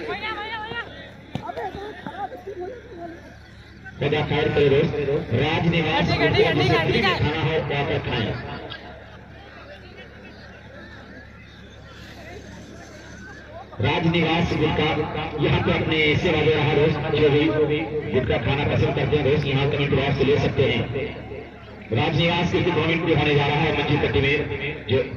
खुदा खैर करे दोस्त। राजनिवास खाना है क्या खाएं। राजनिवास गुटका यहाँ पे अपने सेवा दे रहा दोस्त, जो भी गुटका खाना पसंद करते हैं दोस्त यहाँ कमेंट बॉक्स से ले सकते हैं। राजनिवास क्रिकेट टूर्नामेंट भी होने जा रहा है मंजी पट्टी में, जो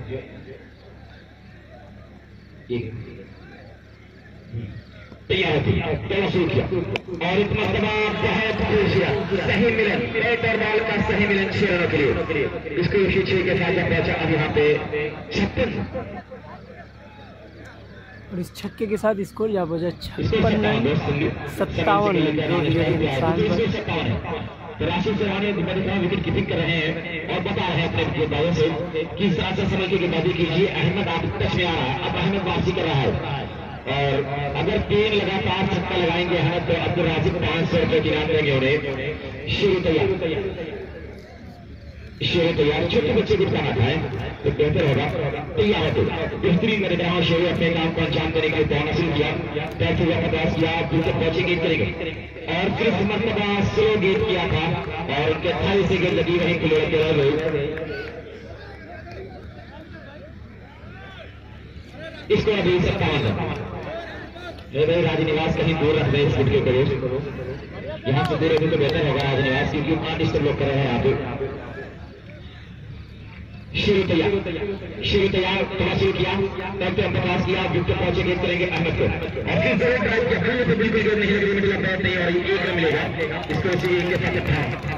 तैयार होती है शुरू किया और इतना तमाम बहुत खुशियां सही मिलन बैट और बॉल का सही मिलन छह रनों के लिए। इसको छह के साथ पहुंचा अब यहाँ पे छप्पन और इस छक्के के साथ स्कोर या बजा छप्पन नहीं सत्तावन राशि चौहान विकेट कीपिंग कर रहे हैं और बता रहे हैं अपने गेंदबाजों से कि इस तरह से समय की गेंदबाजी कीजिए। अहमद आप टच में आ रहा है, अब अहमद वापसी कर रहा है और अगर तीन लगातार छक्का लगाएंगे अहमद तो अब्दुल राजिक पांच सौ रुपए की इनाम देंगे उन्हें। शुरू तैयार शेर तैयार, छोटे बच्चे को खाना खाए तो बेहतर होगा। तैयार होते बेहतरीन मेरे ग्राम शेर अपने काम को अंजाम देने के लिए पहुंचना शुरू किया, पैसे हुआ प्रयास किया, विकेट पहुंचे गेंद करेंगे और फिर मरतबा स्लो गेंद किया था और उनके अट्ठाईस से गेंद लगी वहीं खुले रह गई। इसको अभी सत्तावन भाई राजनिवास कहीं दूर रख रहे इस गुटके को, यहाँ से दूर अभी तो बेहतर होगा राजनिवास, क्योंकि पांच डिस्टर्ब लोग कर रहे हैं यहाँ पे। शुरू तैयार शुरू तैयार थोड़ा शुरू किया तब तो प्रकाश किया, विकेट पहुंचे गेंद करेंगे अहमद को और फिर जरूर ड्राइव किया, बिल्कुल बिल्कुल गेंद नहीं लगी, मिला बैट नहीं और एक रन मिलेगा इसको। इसी एक के साथ था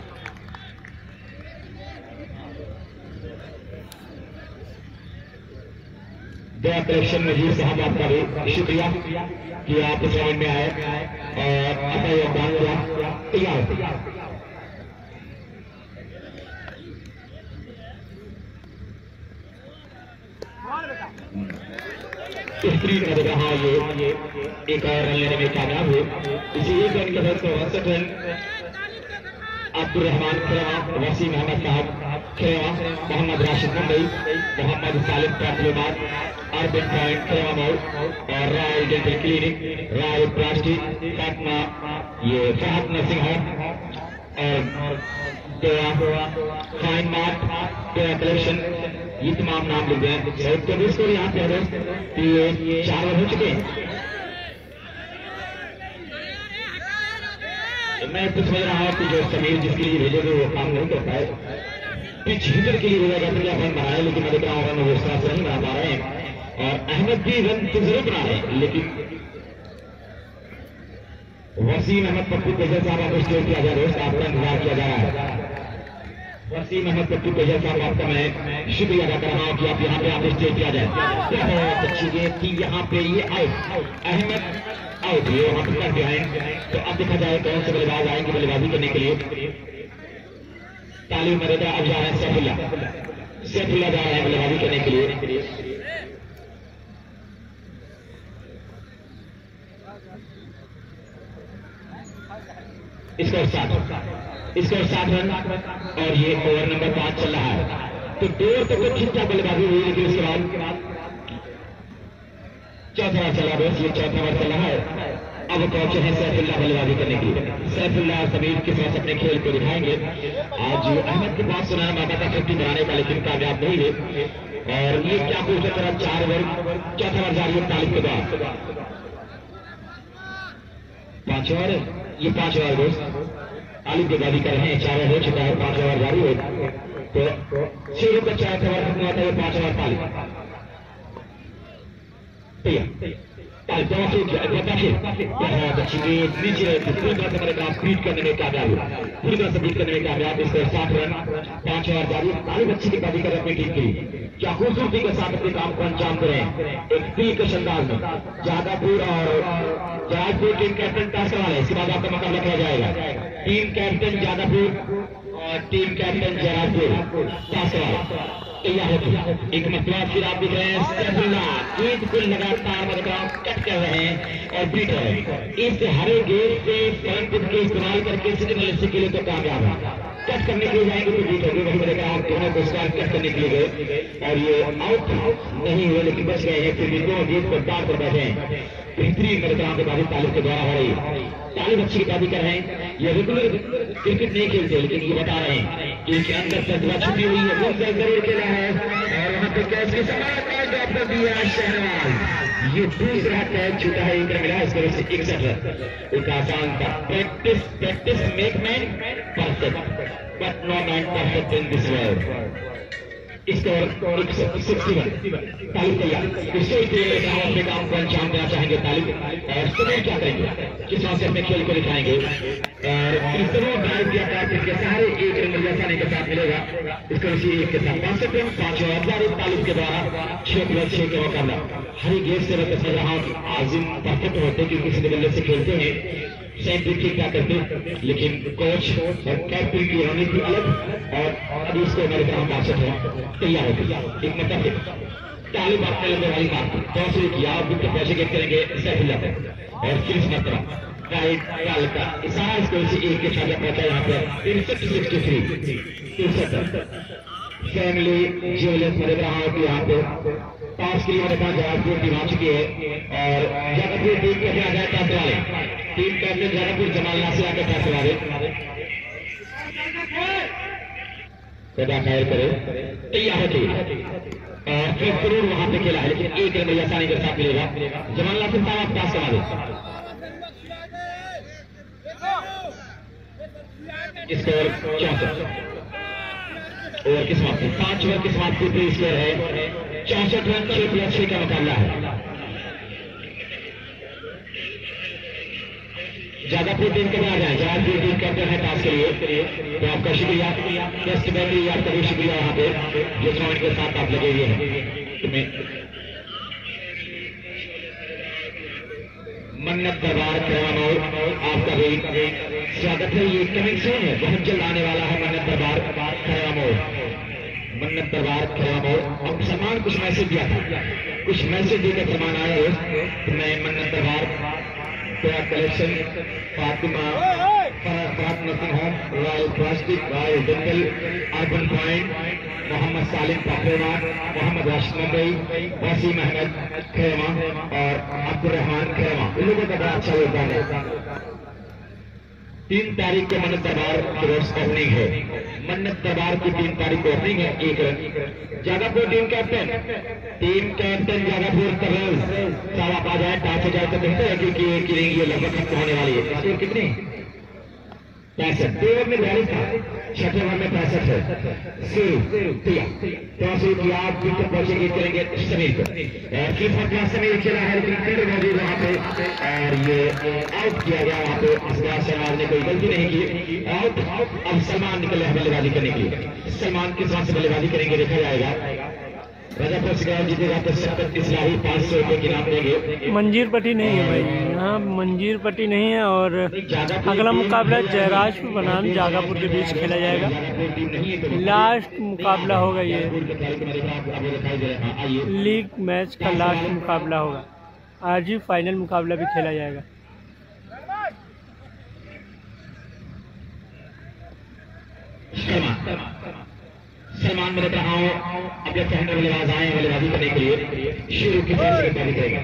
दया कलेक्शन मजीद साहब आपका भी शुक्रिया कि आप इस राउंड में आए और अपना योगदान किया। तैयार स्क्रीन में रहा ये एक और रन लेने में कामयाब हुए। इसी एक रन के बाद तो अड़सठ रन अब्दुल रहमान खेवा, वसीम अहमद साहब खेवा, मोहम्मद राशिद मुंबई, मोहम्मद सालिम पैटलोबाद, अरबिन पॉइंट खेवा मऊ और Rai dental clinic, Rai plastic Fatma ये फहद नरसिंह और फाइन मार्ट दया कलेक्शन, ये तमाम नाम लिख गए। तो यहाँ पे ये चार ओवर हो चुके हैं। मैं तो समझ रहा हूँ कि जो समीर जिसके लिए भेजे वो काम नहीं कर पाए, पिच हिटर के लिए भेजा गया रन बनाया, लेकिन मैं देख रहा हूँ रन वो साथ नहीं बना पा रहे हैं और अहमद भी रन तो जरूर बना रहे हैं, लेकिन वसीम अहमद पप्पू पेजर साहब आपको स्टेट किया जा रहा है, आपका इंतजार किया जा रहा है। वसीम अहमद पप्पू पेजर साहब आपका मैं शुक्रिया अदा कर रहा हूँ कि आप यहाँ पे आप स्टेट किया जाए। बहुत अच्छी गेंद थी यहाँ पे, ये आउट अहमद आउट, ये वहां पर कर बिहाइंड। तो अब देखा जाए कौन से बल्लेबाज आएंगे बल्लेबाजी करने के लिए। तालीम मरेदा अब जा रहे हैं सैफुल्ला, सैफुल्ला जा रहे हैं बल्लेबाजी करने के लिए। इसका सात इसका सात रन और ये ओवर नंबर पांच चल रहा है। तो दो तक तो ठीक ठाक बल्लेबाजी हुई, लेकिन उसके बाद चौथा ओवर चला बस, ये चौथा ओवर चला है। अब पहुंचे हैं सैफुल्ला बल्लेबाजी करने के लिए। सैफुल्ला समीर के साथ अपने खेल को दिखाएंगे। आज अहमद के पास सुना माता था फिफ्टी बनाने का, लेकिन कामयाब नहीं हुए और ये क्या कोई तरह चार ओवर चौथा ओवर जारी है तालीम के बाद। पांच ओवर ये पांच ओवर दोस्त तालीम के बाजी कर रहे हैं, चार ओवर हो चुका है, पांच ओवर जारी है। तो शुरू का चौथा ओवर खत्म होता है, पांच ओवर तालीम तैयार। बहुत अच्छी गेंद नीचे पूरी तरह से मेरे काम बीट करने में कामयाब हुआ, पूरी तरह से बीट करने में कामयाब। इसको साठ रन पांच और जारी तारीफ अच्छी गेंदबाजी कर अपनी टीम की, क्या खूबसूरती के साथ अपने काम को अंजाम करें एक दिलकश अंदाज में। जादापुर और जयपुर टीम कैप्टन टास्क वाले, इसके बाद आपका मुकाबला किया जाएगा। टीम कैप्टन जादापुर और टीम कैप्टन जयपुर टास्क वाला तैयार होती है। एक मरतबा फिर आप दिख रहे हैं सैफुल्लाह गेंद को लगातार मतलब कट कर रहे हैं और बीट रहे हैं। इस हरे गेंद से फ्रंट पिच के इस्तेमाल करके सिटी मलेशिया के लिए तो कामयाब है। कट करने के लिए जाएंगे तो बीट होगी, वही मेरे आप दोनों को स्टार कट करने के लिए गए और ये आउट नहीं हुए लेकिन बच गए हैं। फिर भी दोनों गेंद को दांत पर बैठे हैं। बेहतरीन मेरे काम के बाजी तालिब के द्वारा हो रही है। तालिब अच्छी बाजी कर रहे हैं। ये रेगुलर क्रिकेट नहीं खेलते लेकिन ये बता रहे हैं कि इनके अंदर प्रतिभा छुपी हुई है, वो जरूर खेला है। और वहां पे कैच के समान ड्रॉप कर दिया शहरवाल, ये दूसरा कैच छूटा है, एक रन मिला, इसके वजह से इकसठ रन। एक आसान था। Practice practice make man perfect but no man perfect in this world. Score sixty one. Talib तैयार, इससे अपने काम को अंजाम देना चाहेंगे तालिब। और सुनील क्या करेंगे, किस तरह से अपने खेल को दिखाएंगे और इस तरह ड्राइव किया कार्तिक के सहारे एक रन मिर्जासानी के साथ मिलेगा। इसको इसी एक के साथ पांच सकते हैं पांच हजार तालिब के द्वारा छह प्लस छह का मुकाबला। हरी गेंद से मैं समझ रहा हूँ आजिम परफेक्ट होते क्योंकि किसी बल्ले से खेलते हैं, सेंट्री ठीक ठाक करते, लेकिन कोच और कैप्टन की रणनीति अलग। और अभी इसको मेरे ग्राम बासठ है तैयार होगी। एक मतलब तालिब आपने लंबे वाली मार टॉस किया, विकेट पैसे गेट करेंगे सैफुल्लाह पे और फिर मतलब राइट डाल का इशारा इसको इसी एक के साथ पहुंचा यहाँ पर तिरसठ सिक्सटी थ्री तिरसठ फैमिली ज्वेलर्स मेरे रहा है कि यहाँ पे टॉस के लिए हमारे पास जयपुर टीम आ चुकी है और जयपुर टीम के आ जाए टॉस वाले टीम कैप्टन जयपुर जमाल नासिर आके टॉस वाले सदा खैर करे तैयार होती है। फिर जरूर वहां पे खेला है लेकिन एक रन आसानी के साथ मिलेगा। जमाल नासिर साहब आप टॉस करा दें। स्कोर चौसठ ओवर की समाप्ति, पांच ओवर की समाप्ति पे स्कोर है चौसठ रन, छह प्लस छह का मुकाबला है। जादापुर टीम के आ जाए, जादापुर टीम कैप्टन है टॉस के लिए, तो आपका शुक्रिया, टेस्ट बैटरी आपका भी शुक्रिया यहाँ पे जो पॉइंट के साथ आप लगे हुए हैं। तुम्हें मन्नत दरबार करानो आपका भी स्वागत है। ये कमिंग सून है, बहुत जल्द आने वाला है मन्नत दरबार करानो। मन्नत दरबार करानो अब सामान कुछ मैसेज दिया था, कुछ मैसेज देकर सामान आए हो तो मैं मन्नत दरबार कलेक्शन फातिमा फरात nursing home royal plastic royal dental urban point Mohammad Salim पखरेमा मोहम्मद राशिद मुंबई वसीम अहमद खेमा और अब्दुल रहमान खेमा, इन लोगों का बड़ा अच्छा योगदान है। तीन तारीख को मन्नत दरबार की ओपनिंग है, मन्नत दरबार की तीन तारीख को ओपनिंग है। एक run Jadapur team captain team captain Jadapur करेल साहब आप आ जाए, टास हो जाए तो बेहतर है क्योंकि एक इनिंग ये लगभग खत्म होने वाली है। स्कोर कितने पैंसठ, दो ओवर में बयालीस था, छठे ओवर में पैंसठ है। शुरू टॉस किया, विकेट पहुंचे गेट करेंगे समीर को, कीपर समीर खेला है लेकिन फील्डर मौजूद वहां पे और ये आउट किया गया। वहां पे सलमान ने कोई गलती नहीं की, आउट। अब सलमान निकल रहे हैं बल्लेबाजी करने के लिए, सलमान किस बात से बल्लेबाजी करेंगे देखा जाएगा। राजापुर सिकरौल जीतेगा तो सत्तर इस्लाही पाँच सौ रुपए की नाम देंगे। मंजीर पट्टी नहीं है भाई, यहाँ मंजीर पट्टी नहीं है। और अगला मुकाबला जयराजपुर बनाम जागापुर के बीच खेला जाएगा, लास्ट मुकाबला होगा, ये लीग मैच का लास्ट मुकाबला होगा। आज ही फाइनल मुकाबला भी खेला जाएगा। सलमान मैं देख रहा हूँ अब जब कहने बल्लेबाज आए बल्लेबाजी करने के लिए शुरू की गेंदबाजी करेगा।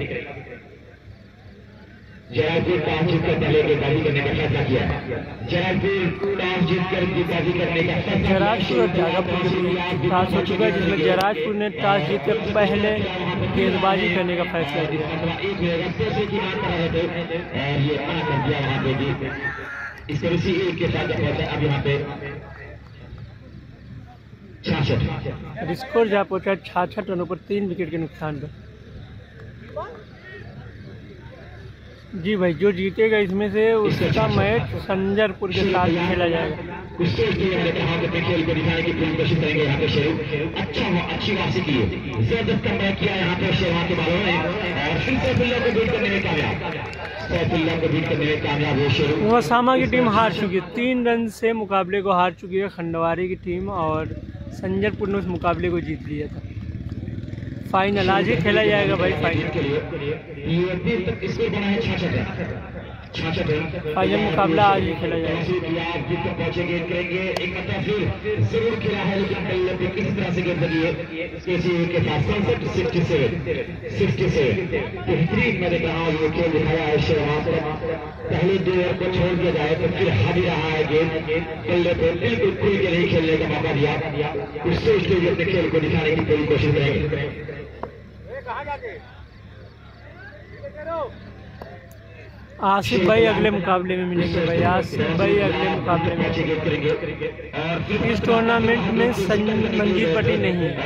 जयपुर टॉस जीतकर पहले गेंदबाजी करने का फैसला किया, जयपुर टॉस जीतकर गेंदबाजी करने का फैसला। जयराजपुर और जागापुर टॉस हो चुका है जिसमें जयराजपुर ने टॉस जीतकर पहले गेंदबाजी करने का फैसला किया। एक पैसे की मांग कर रहे थे और ये मना कर दिया वहां पे भी। इस तरह से एक के साथ अब यहाँ पे स्कोर जा पहुंचा छाछठ रनों पर तीन विकेट के नुकसान पर। जी भाई, जो जीतेगा इसमें से उसका मैच संजरपुर के साथ खेला जाएगा। कुछ सोचते हुए देखा अपने खेल को दिखाने की पूरी कोशिश करेंगे यहाँ पे शेरू। अच्छा हुआ, अच्छी वापसी की है, जबरदस्त कमबैक किया यहाँ पे शेरवा के बालों ने और फिर सैफुल्लाह को बीट करने में कामयाब। सैफुल्लाह को बीट करने में कामयाब है शेरू। वसामा की टीम हार चुकी है, तीन रन से मुकाबले को हार चुकी है खंडवारी की टीम और संजरपुर ने उस मुकाबले को जीत लिया था। फाइनल आज ही खेला जाएगा भाई। फाइनल के लिए इसमें बना है छाछठ रन। फाइनल मुकाबला आज ही खेला जाएगा। आप जीत कर पहुंचेंगे करेंगे एक मतलब फिर जरूर खेला है, लेकिन कल पे किस तरह से गेंद लगी है के पास concept sixty seven sixty seven बेहतरीन मैंने कहा ये खेल दिखाया है शेरवा। पहले दो ओवर को छोड़ दिया जाए तो फिर हावी रहा है गेंद, कल्ले पे बिल्कुल खुल के नहीं खेलने का मौका दिया। उस सोचते हुए अपने खेल को दिखाने की पूरी कोशिश करेंगे। आसिफ भाई अगले मुकाबले में मिलेंगे भाई। आसिफ भाई अगले मुकाबले में। इस टूर्नामेंट में मंजीर पटी नहीं है।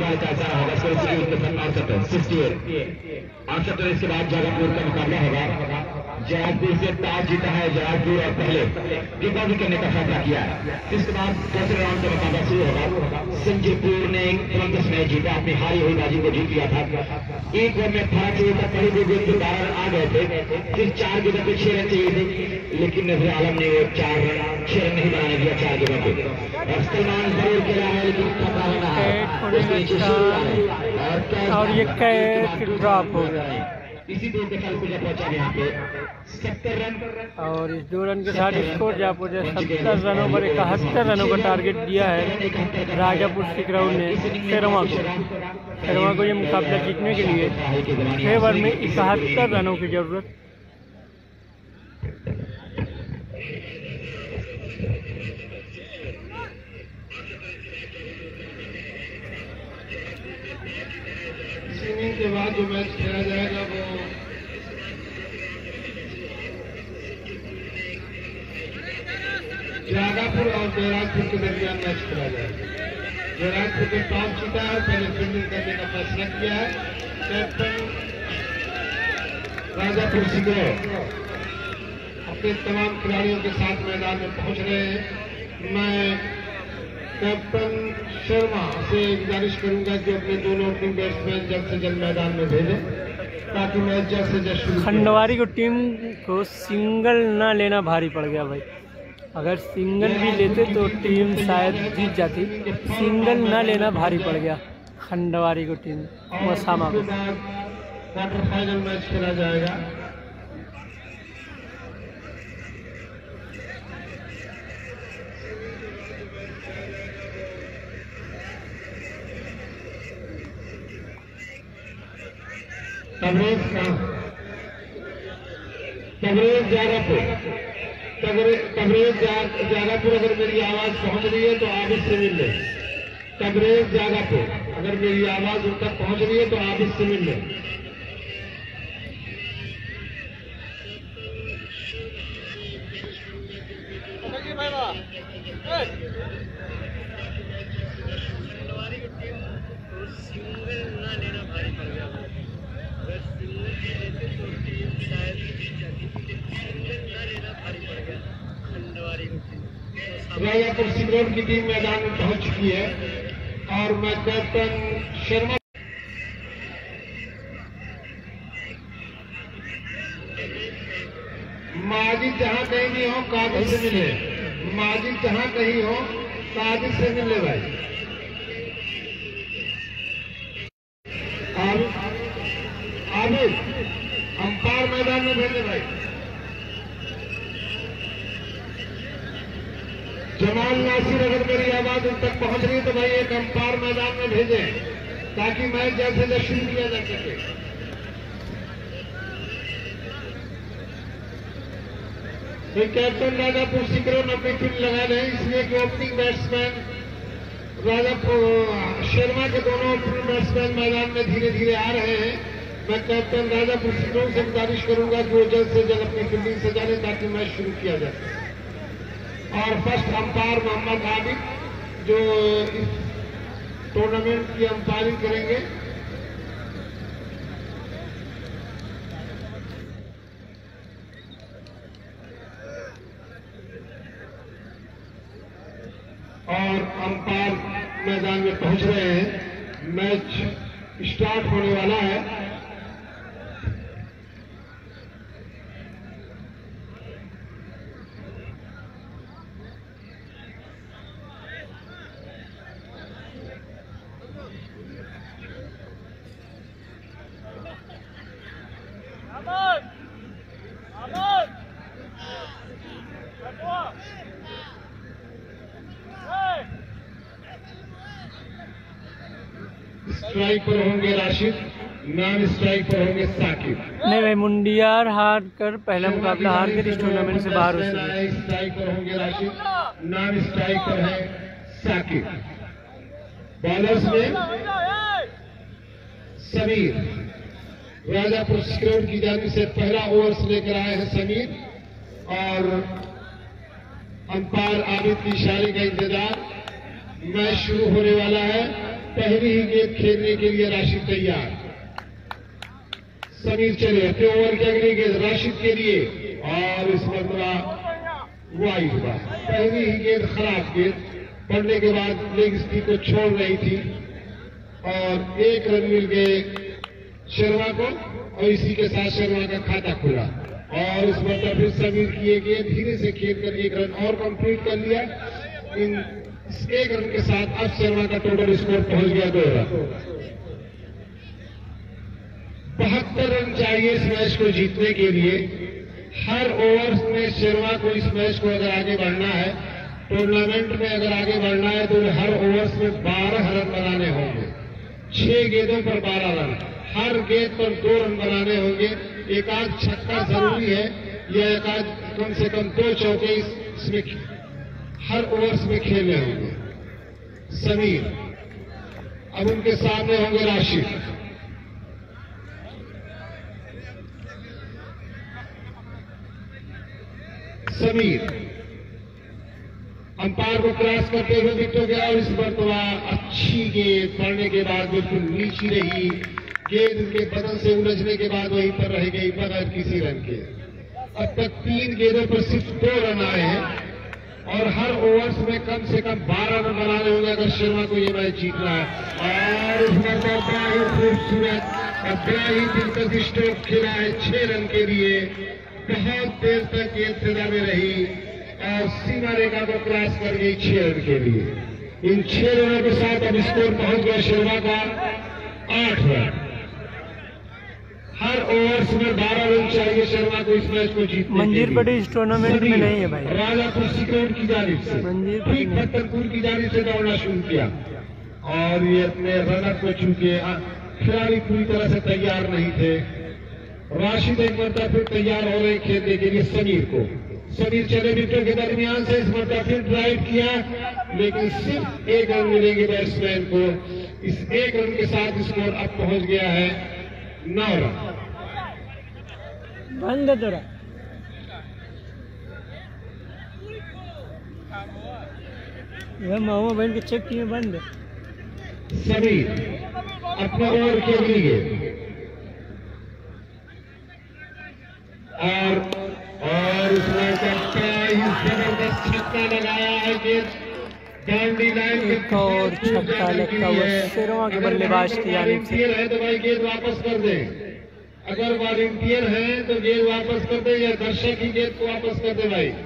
इसके बाद जयपुर का मुकाबला होगा। जयपुर से टॉस जीता है जयपुर और पहले गेंदबाजी करने का फैसला किया है। इसके बाद दूसरे राउंड का मुकाबला शुरू होगा। संजयपुर ने तुरंत मैच जीता, अपनी हारी हुई बाजी को जीत लिया था। एक ओवर में अठारह चाहिए था, पहले दो गेंद पे बारह रन आ गए थे, फिर चार गेंदों पे छह रन चाहिए थे, लेकिन नजर आलम ने वो चार रन छह रन नहीं बनाने दिया चार गेंदों पे। और सलमान जरूर खेला है लेकिन खतरा लगा है और ये कैच ड्रॉप हो गया। इसी दूर के साथ पहुंचा यहाँ पे सत्तर रन और इस दो रन के साथ स्कोर जयपुर ने सत्तर रनों पर इकहत्तर रनों का टारगेट दिया है राजापुर सिकरौल ने शेरवा को। शेरवा को ये मुकाबला जीतने के लिए छह ओवर में इकहत्तर रनों की जरूरत। के बाद जो मैच खेला जाएगा वो जागापुर और जयराजपुर के दरमियान मैच खेला जाएगा। जयराजपुर के टॉस जीता है, पहले फील्डिंग करने का फैसला किया है। कैप्टन राजापुर सिकरौल अपने तमाम खिलाड़ियों के साथ मैदान में पहुंच रहे हैं। मैं कैप्टन शर्मा से गुजारिश करूंगा कि अपने दोनों टीम बैट्समैन जल्द से जल्द मैदान में भेजें ताकि मैच जल्द से जल्द शुरू। खंडवारी को टीम को सिंगल ना लेना भारी पड़ गया भाई। अगर सिंगल भी लेते तो टीम शायद जीत जाती। सिंगल ना लेना भारी पड़ गया खंडवारी को टीम वसामा को। क्वार्टर फाइनल मैच खेला जाएगा। कवरेज का कवरेज जागापुर कवरेज जागापुर अगर मेरी आवाज पहुंच रही है तो आप इससे मिल लें। कवरेज जागापुर अगर मेरी आवाज उन तक पहुंच रही है तो आप इससे मिल लें। राजापुर सिकरौल की टीम मैदान में पहुंच चुकी है और मैं कैप्टन शर्मा माजिद जहां कहीं भी हो कादिर से मिले। माजिद जहां कहीं हो कादिर से मिले भाई। आबिद अंपायर मैदान में भेजे भाई। जमाल नासिर अगर मेरी आवाज उन तक पहुंच रही है तो भाई एक अंपायर मैदान में भेजें ताकि मैच जल्द से जल्द शुरू किया जा सके। तो कैप्टन राजापुर सिकरौल अपनी टीम लगा रहे हैं इसलिए कि ओपनिंग बैट्समैन राजापुर शर्मा के दोनों ओपनिंग बैट्समैन मैदान में धीरे धीरे आ रहे हैं। मैं कैप्टन राजापुर सिकरौल से गुजारिश करूंगा कि वो जल्द से जल्द अपनी फील्डिंग से जाने ताकि मैच शुरू किया जा सके। और फर्स्ट अंपायर मोहम्मद आबिद जो इस टूर्नामेंट की अंपायरिंग करेंगे। मैच स्टार्ट होने वाला है। स्ट्राइक पर होंगे राशिद, नॉन स्ट्राइक पर होंगे साकिब। नहीं भाई, मुंडियार हार कर पहला मुकाबला हार कर इस टूर्नामेंट से बाहर हो चुके हैं। स्ट्राइक पर होंगे राशिद, नॉन स्ट्राइक पर है साकिब। बॉलर्स में समीर, राजापुर सिक्योर की जानिब से पहला ओवर्स लेकर आए हैं समीर, और अंपायर आबिद की इशारे का इंतजार। मैच शुरू होने वाला है। पहली ही गेंद खेलने के लिए राशिद तैयार। समीर चले अपने ओवर की अगली गेंद राशिद के लिए, और इस मरतबा वाइड हुआ। पहली ही गेंद खराब गेंद पड़ने के बाद लेग स्पिन को छोड़ रही थी, और एक रन मिल गए शर्मा को, और इसी के साथ शर्मा का खाता खुला। और इस मरतबा फिर समीर की एक गेंद धीरे से खेलकर एक रन और कंप्लीट कर लिया। इन इस एक रन के साथ अब शर्मा का टोटल स्कोर पहुंच गया दो रन। बहत्तर रन चाहिए इस मैच को जीतने के लिए। हर ओवर में शर्मा को इस मैच को अगर आगे बढ़ना है, टूर्नामेंट में अगर आगे बढ़ना है, तो हर ओवर्स में बारह रन बनाने होंगे। छह गेंदों पर बारह रन, हर गेंद पर दो रन बनाने होंगे। एक आध छक्का जरूरी है, या एक आध कम से कम दो चौके इसमें हर ओवर्स में खेलने होंगे। समीर, अब उनके सामने होंगे राशिद। समीर अंपायर को क्रॉस करते हुए विकेट गया, और इस मरतबा अच्छी गेंद पड़ने के बाद बिल्कुल नीची रही। गेंद उनके बदन से उलझने के बाद वहीं पर रह गई बगैर किसी रन के। अब तक तीन गेंदों पर सिर्फ दो रन आए हैं, और हर ओवर्स में कम से कम बारह रन बनाने होंगे अगर शर्मा को ये मैच जीतना है। और इस मरतबा बड़ा ही खूबसूरत और बड़ा ही दिलकश स्ट्रोक खेला है छह रन के लिए। बहुत देर तक गेंद सजा में रही, और सीमा रेखा को क्रॉस कर गई छह रन के लिए। इन छह रनों के साथ अब स्कोर पहुंच गया शर्मा का आठ रन। हर ओवर्स में बारह रन चाहिए शर्मा को इस मैच को जीतने मंजीर पटेल इस टूर्नामेंट में नहीं है भाई। राजापुर सिक्योर की जानिब से मंजीर ठीक पत्थरपुर की जानिब से दौड़ना शुरू किया, और ये अपने रनर को चूके खिलाड़ी पूरी तरह से तैयार नहीं थे। राशिद एक मरतबा फिर तैयार हो रहे खेलने के लिए समीर को। समीर चले विकेटों के दरमियान से इस मरतबा फिर ड्राइव किया, लेकिन सिर्फ एक रन मिलेंगे बैट्समैन को। इस एक रन के साथ स्कोर अब पहुंच गया है नौ रन। बंद तोरा यह मामा बहन के चेक किए बंद। समीर अपना ओवर के लिए, और और उसमें जबरदस्त छक्का लगाया है कि बाउंड्री लाइन के एक और छक्का लगता हुआ शेरवा के बल्लेबाज की जानिब से। है तो भाई गेंद वापस कर दे। अगर वॉलंटियर है तो गेंद वापस कर दे, या दर्शक ही गेंद को वापस कर दे भाई।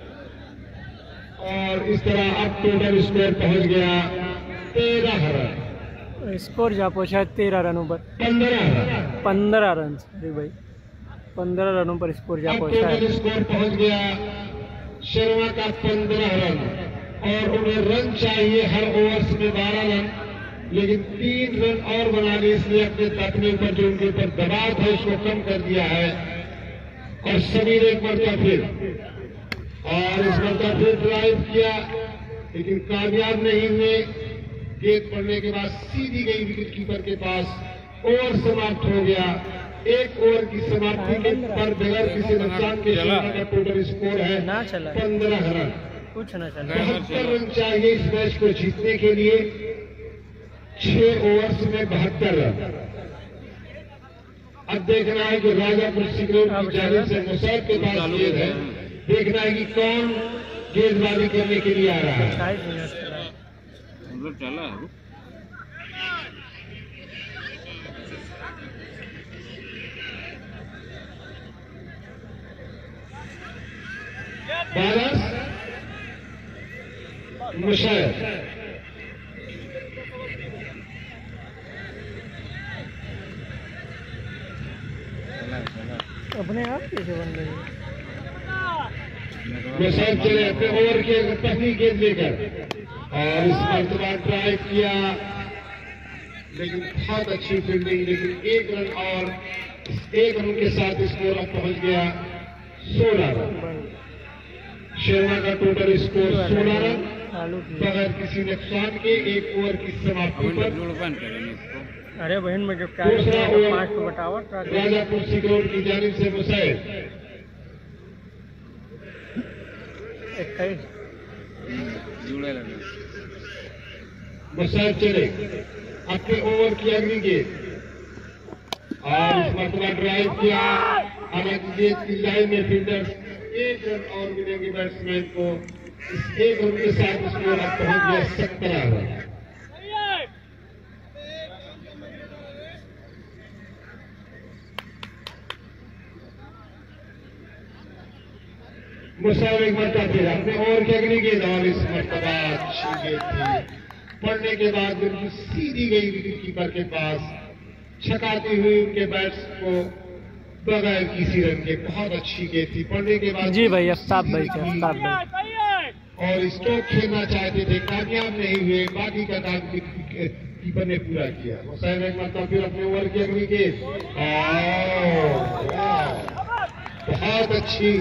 और इस तरह अब टोटल स्कोर पहुंच गया तेरह रन। स्कोर जा पहुंचा तेरह रनों पर, पंद्रह रन पंद्रह रन अरे भाई पंद्रह रनों पर स्कोर जा अब पहुंचा है। टोटल स्कोर पहुंच गया शर्मा का पंद्रह रन, और उन्हें रन चाहिए हर ओवर्स में बारह रन, लेकिन तीन रन और बनाने इसलिए अपने तकने पर जो उनके ऊपर दबाव था उसको कम कर दिया है। और समीर एक मरतबा फिर, और इस मरतबा फिर ड्राइव किया, लेकिन कामयाब नहीं हुए। गेंद पड़ने के बाद सीधी गई विकेट कीपर के पास। ओवर समाप्त हो गया। एक ओवर की समाप्ति के पर बगैर किसी नुकसान के शर्मा का टोटल स्कोर है ना चला पंद्रह रन। कुछ ना चला। बहत्तर रन चाहिए इस मैच को जीतने के लिए। छह ओवर्स में बहत्तर रन। अब देखना है कि राजापुर सिक्योर की जानिब से मुसैब के पास गेंद है। देखना है कि कौन गेंदबाजी करने के लिए आ रहा है। चला है बारस मुशैर। अपने आप कैसे बन रही है? मुशैर चले अपने ओवर की पहली गेंद लेकर और इस मरतबा ट्राई किया, लेकिन बहुत अच्छी फील्डिंग, लेकिन एक रन और एक रन के साथ स्कोर अब पहुंच गया सोलह रन। शर्मा का टोटल स्कोर सोलह रन बगैर किसी नुकसान के एक ओवर की समाप्ति पर। अरे बहन में जो दूसरा ओवर पाँच को बटावा राजापुर सिकरौर की जानिब से मुशैर। इक्कीस मुशैर चले अपने ओवर की अगली गेंद और इस मरतबा ड्राइव किया। हालांकि गेंद की लाइन में फील्डर एक रन और मिलेंगे बैट्समैन को। इस एक रन के साथ स्कोर अब पहुंच गया सत्रह रन। मुशैर एक मरतबा फिर अपने ओवर की अगली गेंद और इस मरतबा अच्छी गेंद थी, पड़ने के बाद बिल्कुल सीधी गई विकेट कीपर के पास, छकाती हुई उनके बैट्स को बगैर किसी रन के। बहुत अच्छी गेंद थी, पड़ने के बाद जी भाई आफ्ताब भाई थे, आफ्ताब भाई और स्ट्रोक खेलना चाहते थे, कामयाब नहीं हुए। बाकी का काम कीपर ने पूरा किया। मुशैर एक मरतबा फिर अपने ओवर की अगली गेंद, बहुत अच्छी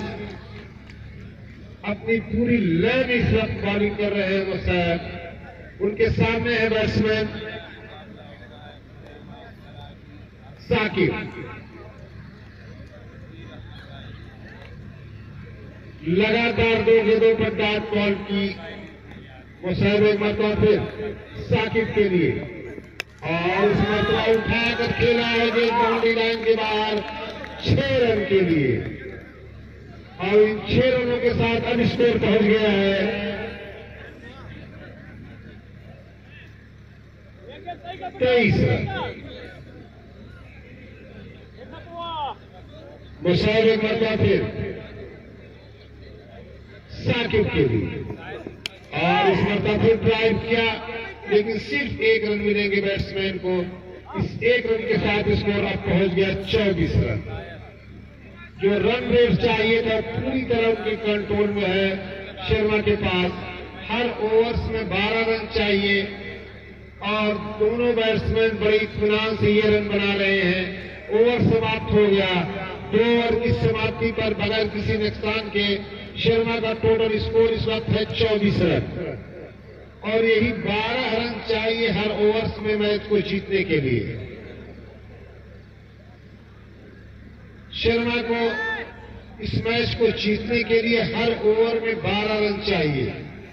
अपनी पूरी लाइन इस वक्त बॉलिंग कर रहे हैं मुशैर। उनके सामने है बैट्समैन साकिब। लगातार दो गेंदों पर डॉट बॉल की मुशैर एक मरतबा फिर साकिब के लिए और उस मरतबा उठाकर खेला है गेंद बाउंड्री लाइन के बाहर छह रन के लिए और इन छह रनों के साथ अब स्कोर पहुंच गया है तेईस रन। मुशैर एक मरतबा फिर साकिब के लिए और इस मरतबा फिर ड्राइव किया, लेकिन सिर्फ एक रन मिलेंगे बैट्समैन को। इस एक रन के साथ स्कोर अब पहुंच गया चौबीस रन। जो रन रेट चाहिए था पूरी तरह उनके कंट्रोल में है शर्मा के पास। हर ओवर्स में बारह रन चाहिए और दोनों बैट्समैन बड़ी इत्मीनान से ये रन बना रहे हैं। ओवर समाप्त हो गया। दो ओवर की समाप्ति पर बगैर किसी नुकसान के शर्मा का टोटल स्कोर इस वक्त है चौबीस रन और यही बारह रन चाहिए हर ओवर्स में मैच को जीतने के लिए। शर्मा को इस मैच को जीतने के लिए हर ओवर में बारह रन चाहिए।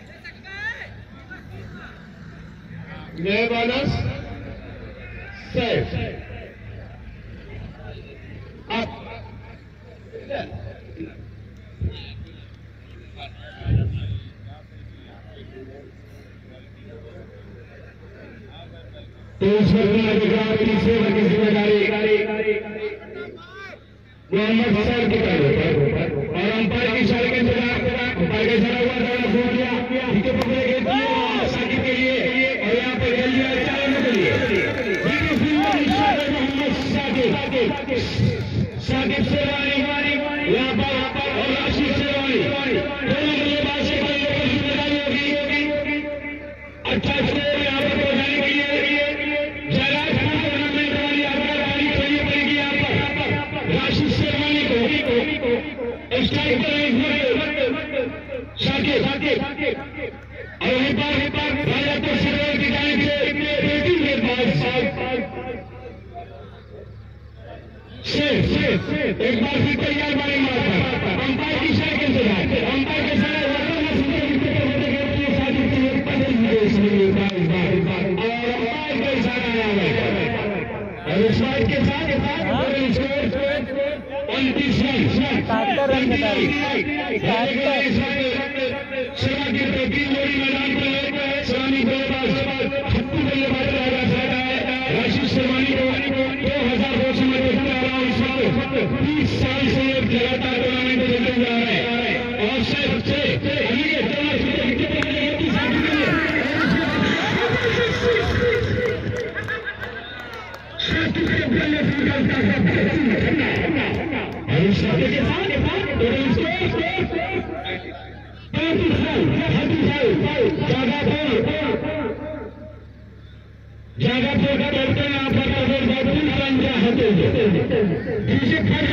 नए बॉलर्स सैफ अब तो उस वक्त तीसरे ओवर की जिम्मेदारी मोहम्मद सर की तरफ और अंपायर की इशारे के खिलाफ अंपायर का इशारा हुआ था, फोन किया विकेट पकड़े गए साकिब के लिए और यहाँ पर खेल दिया चार रनों के लिए। मोहम्मद साकिब साकिब शेरवानी यहाँ पर और राशिद शेरवानी दोनों बल्लेबाज से जिम्मेदारी होगी। अच्छा स्कोर यहाँ पर पहुंचाने के लिए जयराज खान टूर्नामेंट वाली आपका पानी चाहिए पड़ेगी। यहाँ पर राशिद शेरवानी को स्ट्राइक पर साकिब और वहीं पर राजापुर सिकरौर की जानिब से बेटिंग गेंदबाज एक बार फिर तैयार बारी मारता अंपायर की इशारे के इंतजार अंपायर के सारे और अंपायर का इशारा आया है और इस बात के साथ उनतीस रन शर्मा की तीन जोड़ी मैदान पर है। सलामी बल्लेबाज छप्पू बल्लेबाज राशिद शेरवानी को दो हजार दो सौ में तीस साल से लगातार टूर्नामेंट खेलते जा रहे हैं और और इस शब्द के साथ ज्यादा फोटा करते हैं आप पीछे फट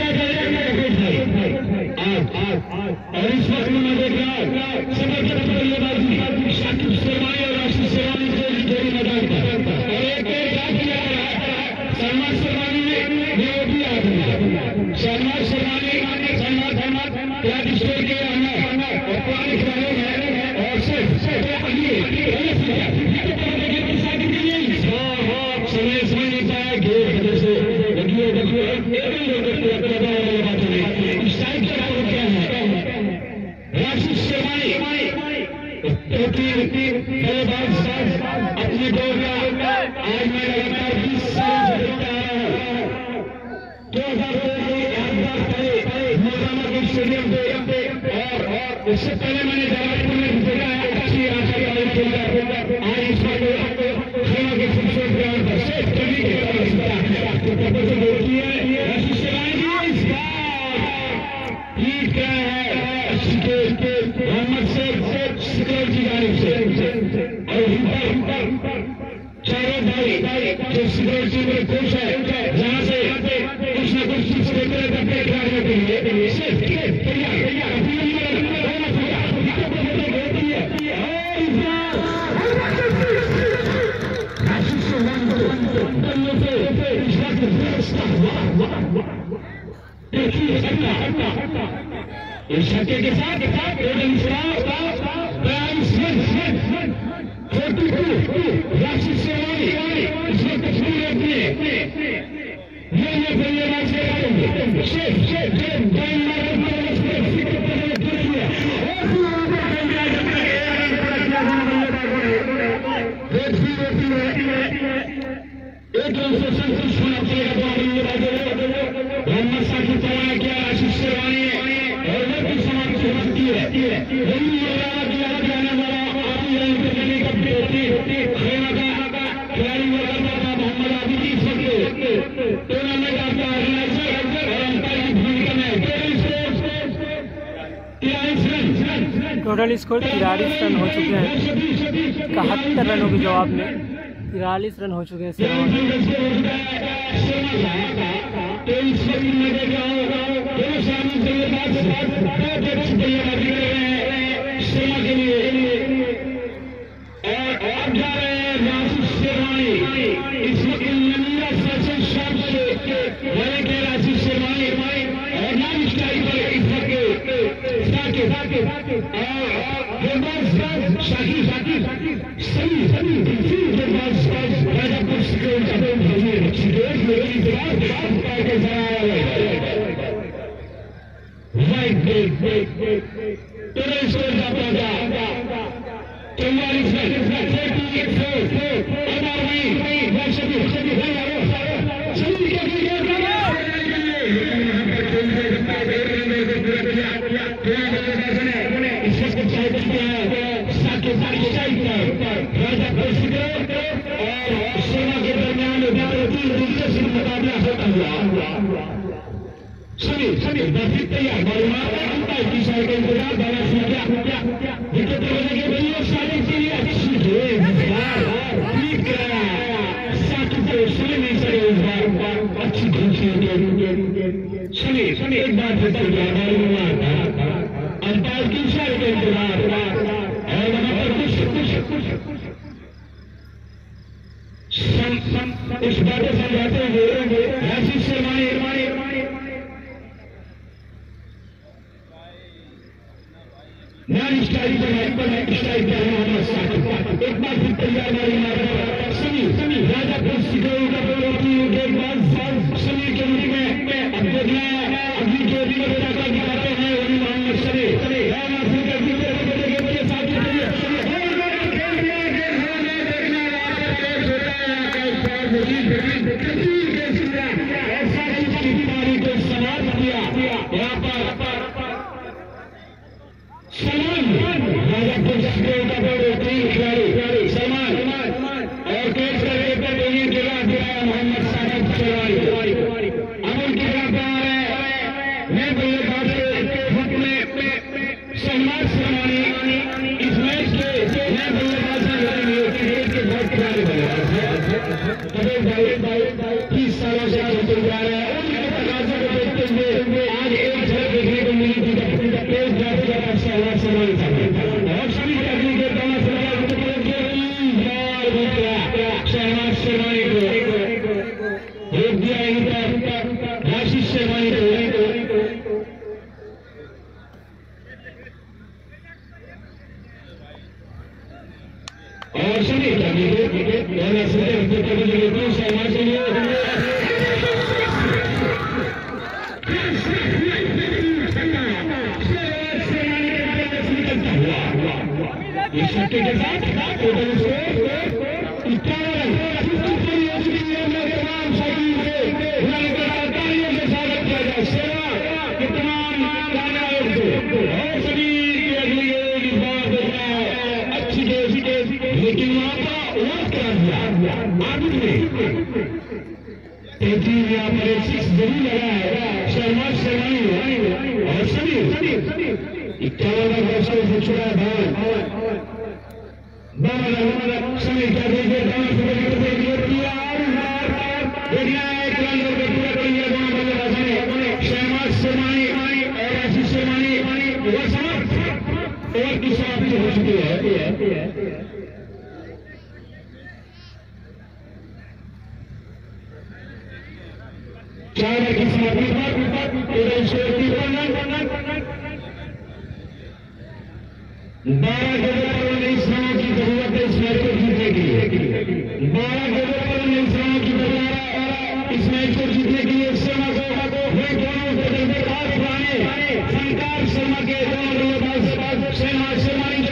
और इस वक्त में देख रहा जबरदस्त बल्लेबाजी शाकिब शर्मानी और आशीष शर्मानी को जोड़ी मैदान पर और एक एक रात किया सलमान शर्मानी ने वो भी आदमी सलमान शर्मानी सलमान सलमान प्याज स्टोर के अंदर और पुराने खिलाड़ी हैं और सिर्फ समय समय नहीं पाया घेर से देखिए देखिए इस साइड का क्या है आशीष शर्मानी बल्लेबाज अपने दौर में आज मैं लगातार बीस साल से देखता आ रहा हूं दो हजार दो में मोजामा के स्टेडियम पे और और इससे पहले मैंने जलालपुर में देखा है अच्छी आशा वाले खेलकर आज इस वक्त खेलों के खूबसूरत ग्राउंड पर से सभी के बोलती है आशीष शर्मानी इस बार ठीक क्या है मोहम्मद से सिकरौर की जानिब से और ऊपर चारों भाई जो सिकरौर की में कोच है जहां से कुछ न कुछ चीज देते रहते अपने खिलाड़ियों के लिए सिर्फ तैयार देखिए इस छक्के के साथ राशिद शर्मानी इस वक्त पूरे अपने ये ये बल्लेबाज एक रन से संतुष्ट होना पड़ेगा मोहम्मद साकिब तैयार किया आशीष शर्मानी और वो भी समाप्ति होती है वही जाने वाला आने का खेल का खिलाड़ी मोहम्मद आबिद इस वक्त टूर्नामेंट आपका ऑर्गेनाइजर और अंपायर की भूमिका में तिरालीस रन टोटल स्कोर तिरालीस रन हो चुके हैं इकहत्तर रनों के जवाब में तिरालीस रन हो चुके हैं शर्मा के लिए और आप जा रहे हैं राशिद शर्मानी इस वक्त नंदा सेशन शाम से बड़े के राशिद शर्मानी और नाम स्टाइल पर इस वक्त और शाकिब शाकिब सभी सभी राजापुर सिक्योर चौवालीस राजापुर सिक्योर और सेना के दरमियान दिलचस्प मुकाबला होता हुआ सभी सभी बर्फी तैयार अंपायर की साइड का इंतजार बारह संख्या विकेट होने के लिए सारे के लिए अच्छी ठीक साकिब को सुने नहीं सके इस बार अच्छी घुसी सुनिए सुनिए एक बार फिर अंपायर की साइड का इंतजार और वहां पर कुछ कुछ कुछ इस बातें समझाते हुए राशिद शर्मानी नारी स्टाइल पर स्टाइल पर मोहम्मद साकिब एक बार फिर तैयार मारी सभी सभी राजापुर सिक्योर का गेंदबाज सभी के रूप में अब देखना अभी जो भी का दिखाते हैं वही मोहम्मद शमी समाप्त किया यहाँ पर सलमान राजापुर सिक्योर का तीन खिलाड़ी सलमान और कैच करने पर जगह दिलाया मोहम्मद साहब चलवाई अब उनकी तरफ आ रहे हैं मैं बल्लेबाज के हुक्म में शहनाज शर्मानी इस मैच के नए बल्लेबाज क्रिकेट के बहुत पुराने बल्लेबाज हैं पटेल भाई तीस सालों से खेलते जा रहे हैं उनके तकाज़े को देखते हुए आज एक झलक देखने को मिली थी तेज ड्राइव का शहनाज शर्मानी था और सभी तकनीकें दोनों शहनाज शर्मानी को रोक दिया यहीं पर राशिद शर्मानी को और सभी तकनीकें दोनों से शहनाज के लिए इस छक्के के साथ टोटल स्कोर इक्यावन तमाम शहीद से तालियों से स्वागत किया जाए सेवा के तमाम कामयाब से और सभी की अगली गेंद इस बार देखना है अच्छी गेंद लेकिन वहां का वक्त कर दिया आगे में तेजी यहाँ पर एक सिक्स जरूर लगा है शहनाज शर्मानी और सभी इक्यावन का वर्षों से छुड़ा है समय क्या देखिए शहनाज शर्मानी और राशिद शर्मानी वह समर्थ ओवर की समाप्ति हो चुकी है चार ओवर की समाप्ति बारह गेंदों पर उन्नीस रनों की जरूरत है इस मैच को जीतने के लिए बारह गेंदों पर उन्नीस रनों की जरूरत है इस मैच को जीतने के लिए शर्मा को वे दोनों तजुर्बेकार पुराने फनकार शर्मा के दोनों बल्लेबाज शहनाज शर्मानी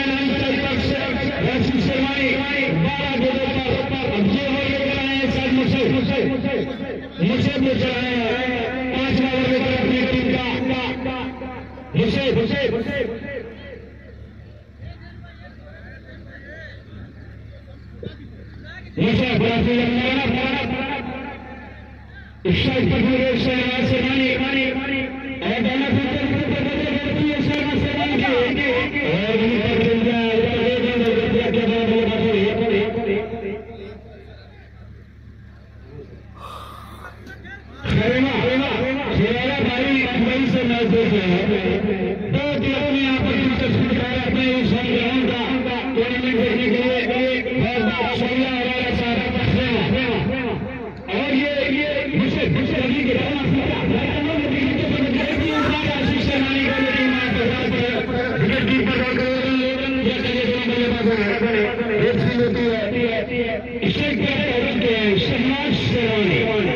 राशिद शर्मानी बारह गेंदों पर अब ये हो ये कराए सर मुझसे मुझसे भी चलाए पांच ओवर लेकर अपनी टीम का मुझसे मुझसे मुझे बड़ा शहनाज शर्मानी और दोनों शर्मा शर्मानी भाई दुबई से मैच देख रहे हैं दो टीमों ने यहाँ पर दिलचस्पी दिखाई अपने इस ग्राउंड का टूर्नामेंट देखने के लिए और ये ये मुझे मुझे अभी के राशिद शर्मानी का विकेट कीपर होती है इसे शहनाज शर्मानी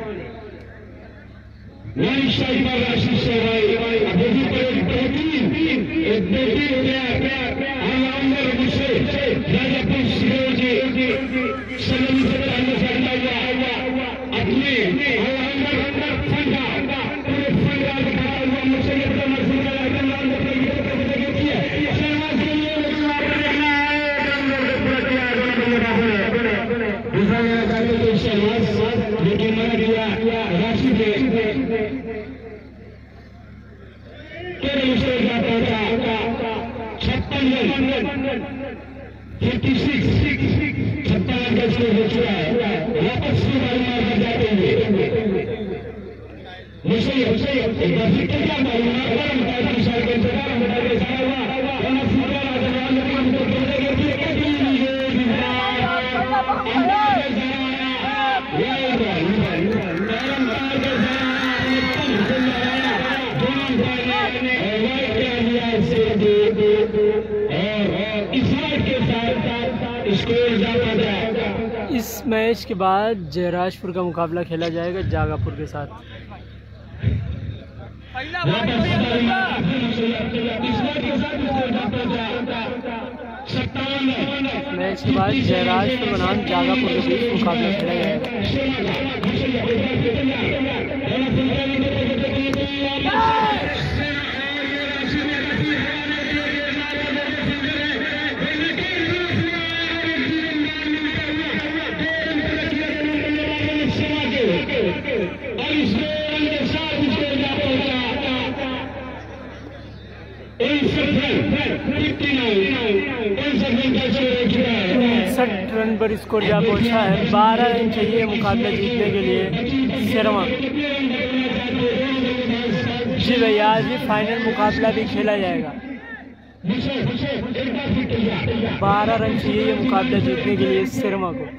वन स्ट्राइक पर राशिद शर्मानी अभी पर एक बेहतरीन एक बेहतरीन हो गया ऑलराउंडर मुझसे राजापुर सिरोर जी सलमी से पहले से हटा हुआ अपने ऑलराउंडर फंडा पूरे फंडा दिखाया हुआ मुझसे ये पता मर्जी का शहनाज के लिए लेकिन आपको देखना है पूरा किया दूसरा लेना चाहते थे शहनाज लेकिन मैंने किया राशिद छप्पन रन फिफ्टी सिक्स छप्पन रन का स्कोर हो चुका है वापस से बारी मार जाते हुए मुझे एक बार फिर क्या पैंतीस साल के इंतजार बता के सारा हुआ इस मैच के बाद जयराजपुर का मुकाबला खेला जाएगा जागापुर के साथ। मैच के बाद जयराजपुर बनाम जागापुर के बीच मुकाबला खेला जाएगा। और इसमें उनके साथ स्कोर जा पहुंचा उनसठ रन पर स्कोर जा पहुंचा है। बारह रन चाहिए मुकाबला जीतने के लिए शर्मा। जी भैया आज भी फाइनल मुकाबला भी खेला जाएगा। बारह रन चाहिए ये मुकाबला जीतने के लिए शर्मा को।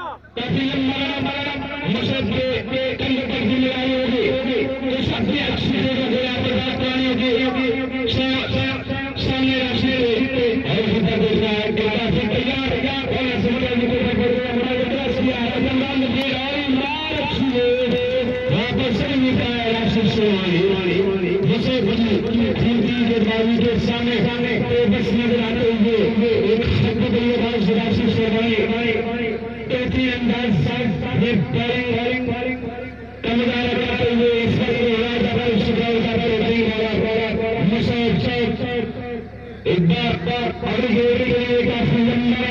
एक बार अगली गेंद के लिए काफी लंबा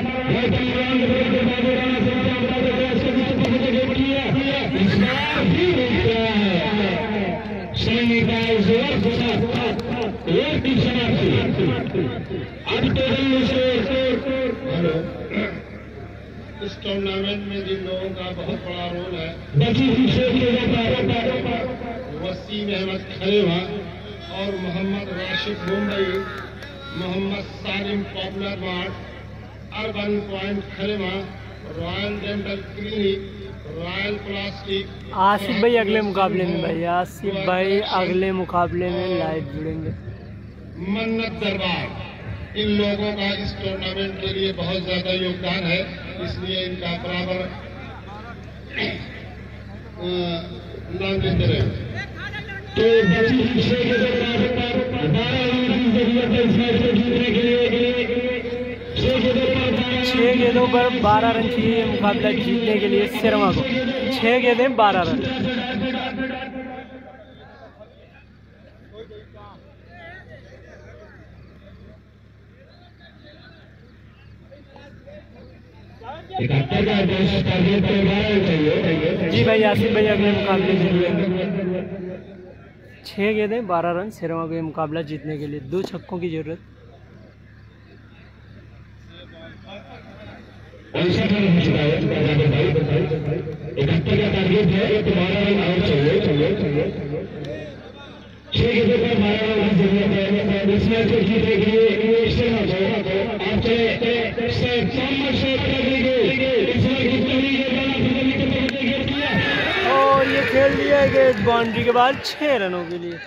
इस बार भी रोकता है सैनी का जोर के साथ एक की समाप्ति। अब इस टूर्नामेंट में जिन लोगों का बहुत बड़ा रोल है वसीम अहमद खरेवा और Mohammad Rashid Mumbai, Mohammad Salim popular mart, urban point खरेमा, royal dental clinic, royal plastic. Asif भाई अगले मुकाबले में भाई आसिफ भाई अगले मुकाबले में लाइव जुड़ेंगे। मन्नत दरबार, इन लोगों का इस टूर्नामेंट के लिए बहुत ज्यादा योगदान है, इसलिए इनका बराबर नाम लेते रहे। तो बची छह के दो बारह रन की जरूरत है इस मैच को जीतने के लिए। छह के दो पर छह गेंदों पर बारह रन चाहिए मुकाबला जीतने के लिए शर्मा को। छह गेंदें बारह रन। इकहत्तर का टारगेट पर बारह रन चाहिए। जी भाई आसिफ भाई अगले मुकाबले जीतेंगे। छह गेंदें बारह रन शर्मा को मुकाबला जीतने के लिए। दो छक्कों की जरूरत। इकहत्तर का टारगेट है तो बारह रन आउट चाहिए चाहिए चाहिए छह गेंदों पर बारह रन की जरूरत है इस मैच को जीतने के लिए। आप चले और ये खेल दिया गया बाउंड्री के बाद छह रनों के लिए।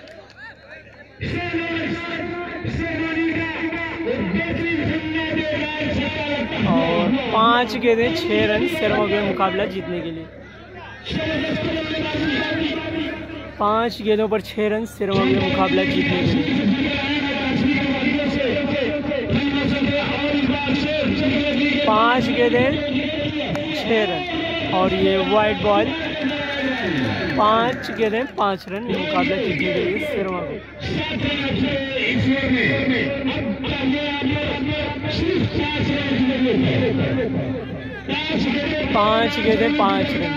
और पांच गेंदें छह रन शर्मा के मुकाबला जीतने के लिए। पांच गेंदों पर छह रन शर्मा के मुकाबला जीतने के लिए। पांच गेंदें छह रन और ये वाइड बॉल। पांच गेंदें पांच रन मुकाबला जीतने के लिए शर्मा को। पांच गेंदें पांच रन।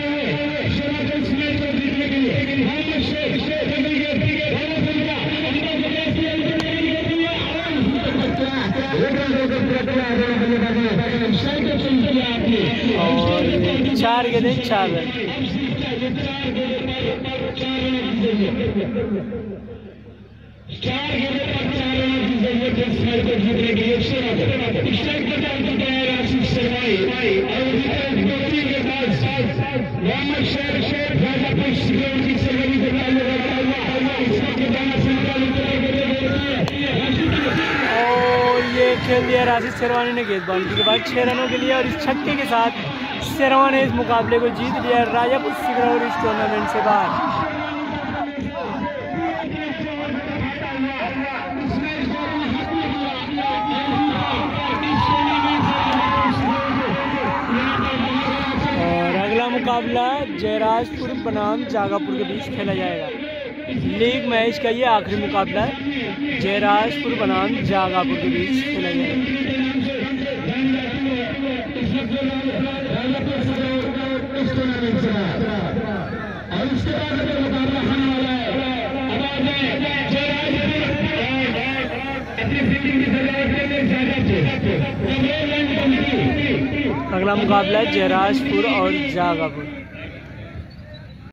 और चार गेंदें चार रन। चार गेंदों पर चार रन की जरूरत है इस मैच को जीतने के लिए। स्ट्राइक पर डाल चुका है आसिफ शर्माई और बॉलिंग के बाद मोहम्मद शेर शेर राजापुर सिक्योरिटी से लगी को ताल्लुक रखता हुआ इस वक्त दाना संचालित और ये खेल दिया राशिद शेरवानी ने गेंद बाउंड्री के बाद छह रनों के लिए। और इस छक्के के साथ शेरवानी ने इस मुकाबले को जीत लिया। राजापुर सिक्योरिटी इस टूर्नामेंट से बाहर। मुकाबला जयराजपुर बनाम जागापुर के बीच खेला जाएगा। लीग मैच का ये आखिरी मुकाबला है। जयराजपुर बनाम जागापुर के बीच खेला जाएगा। अगला मुकाबला है जयराजपुर और जागापुर।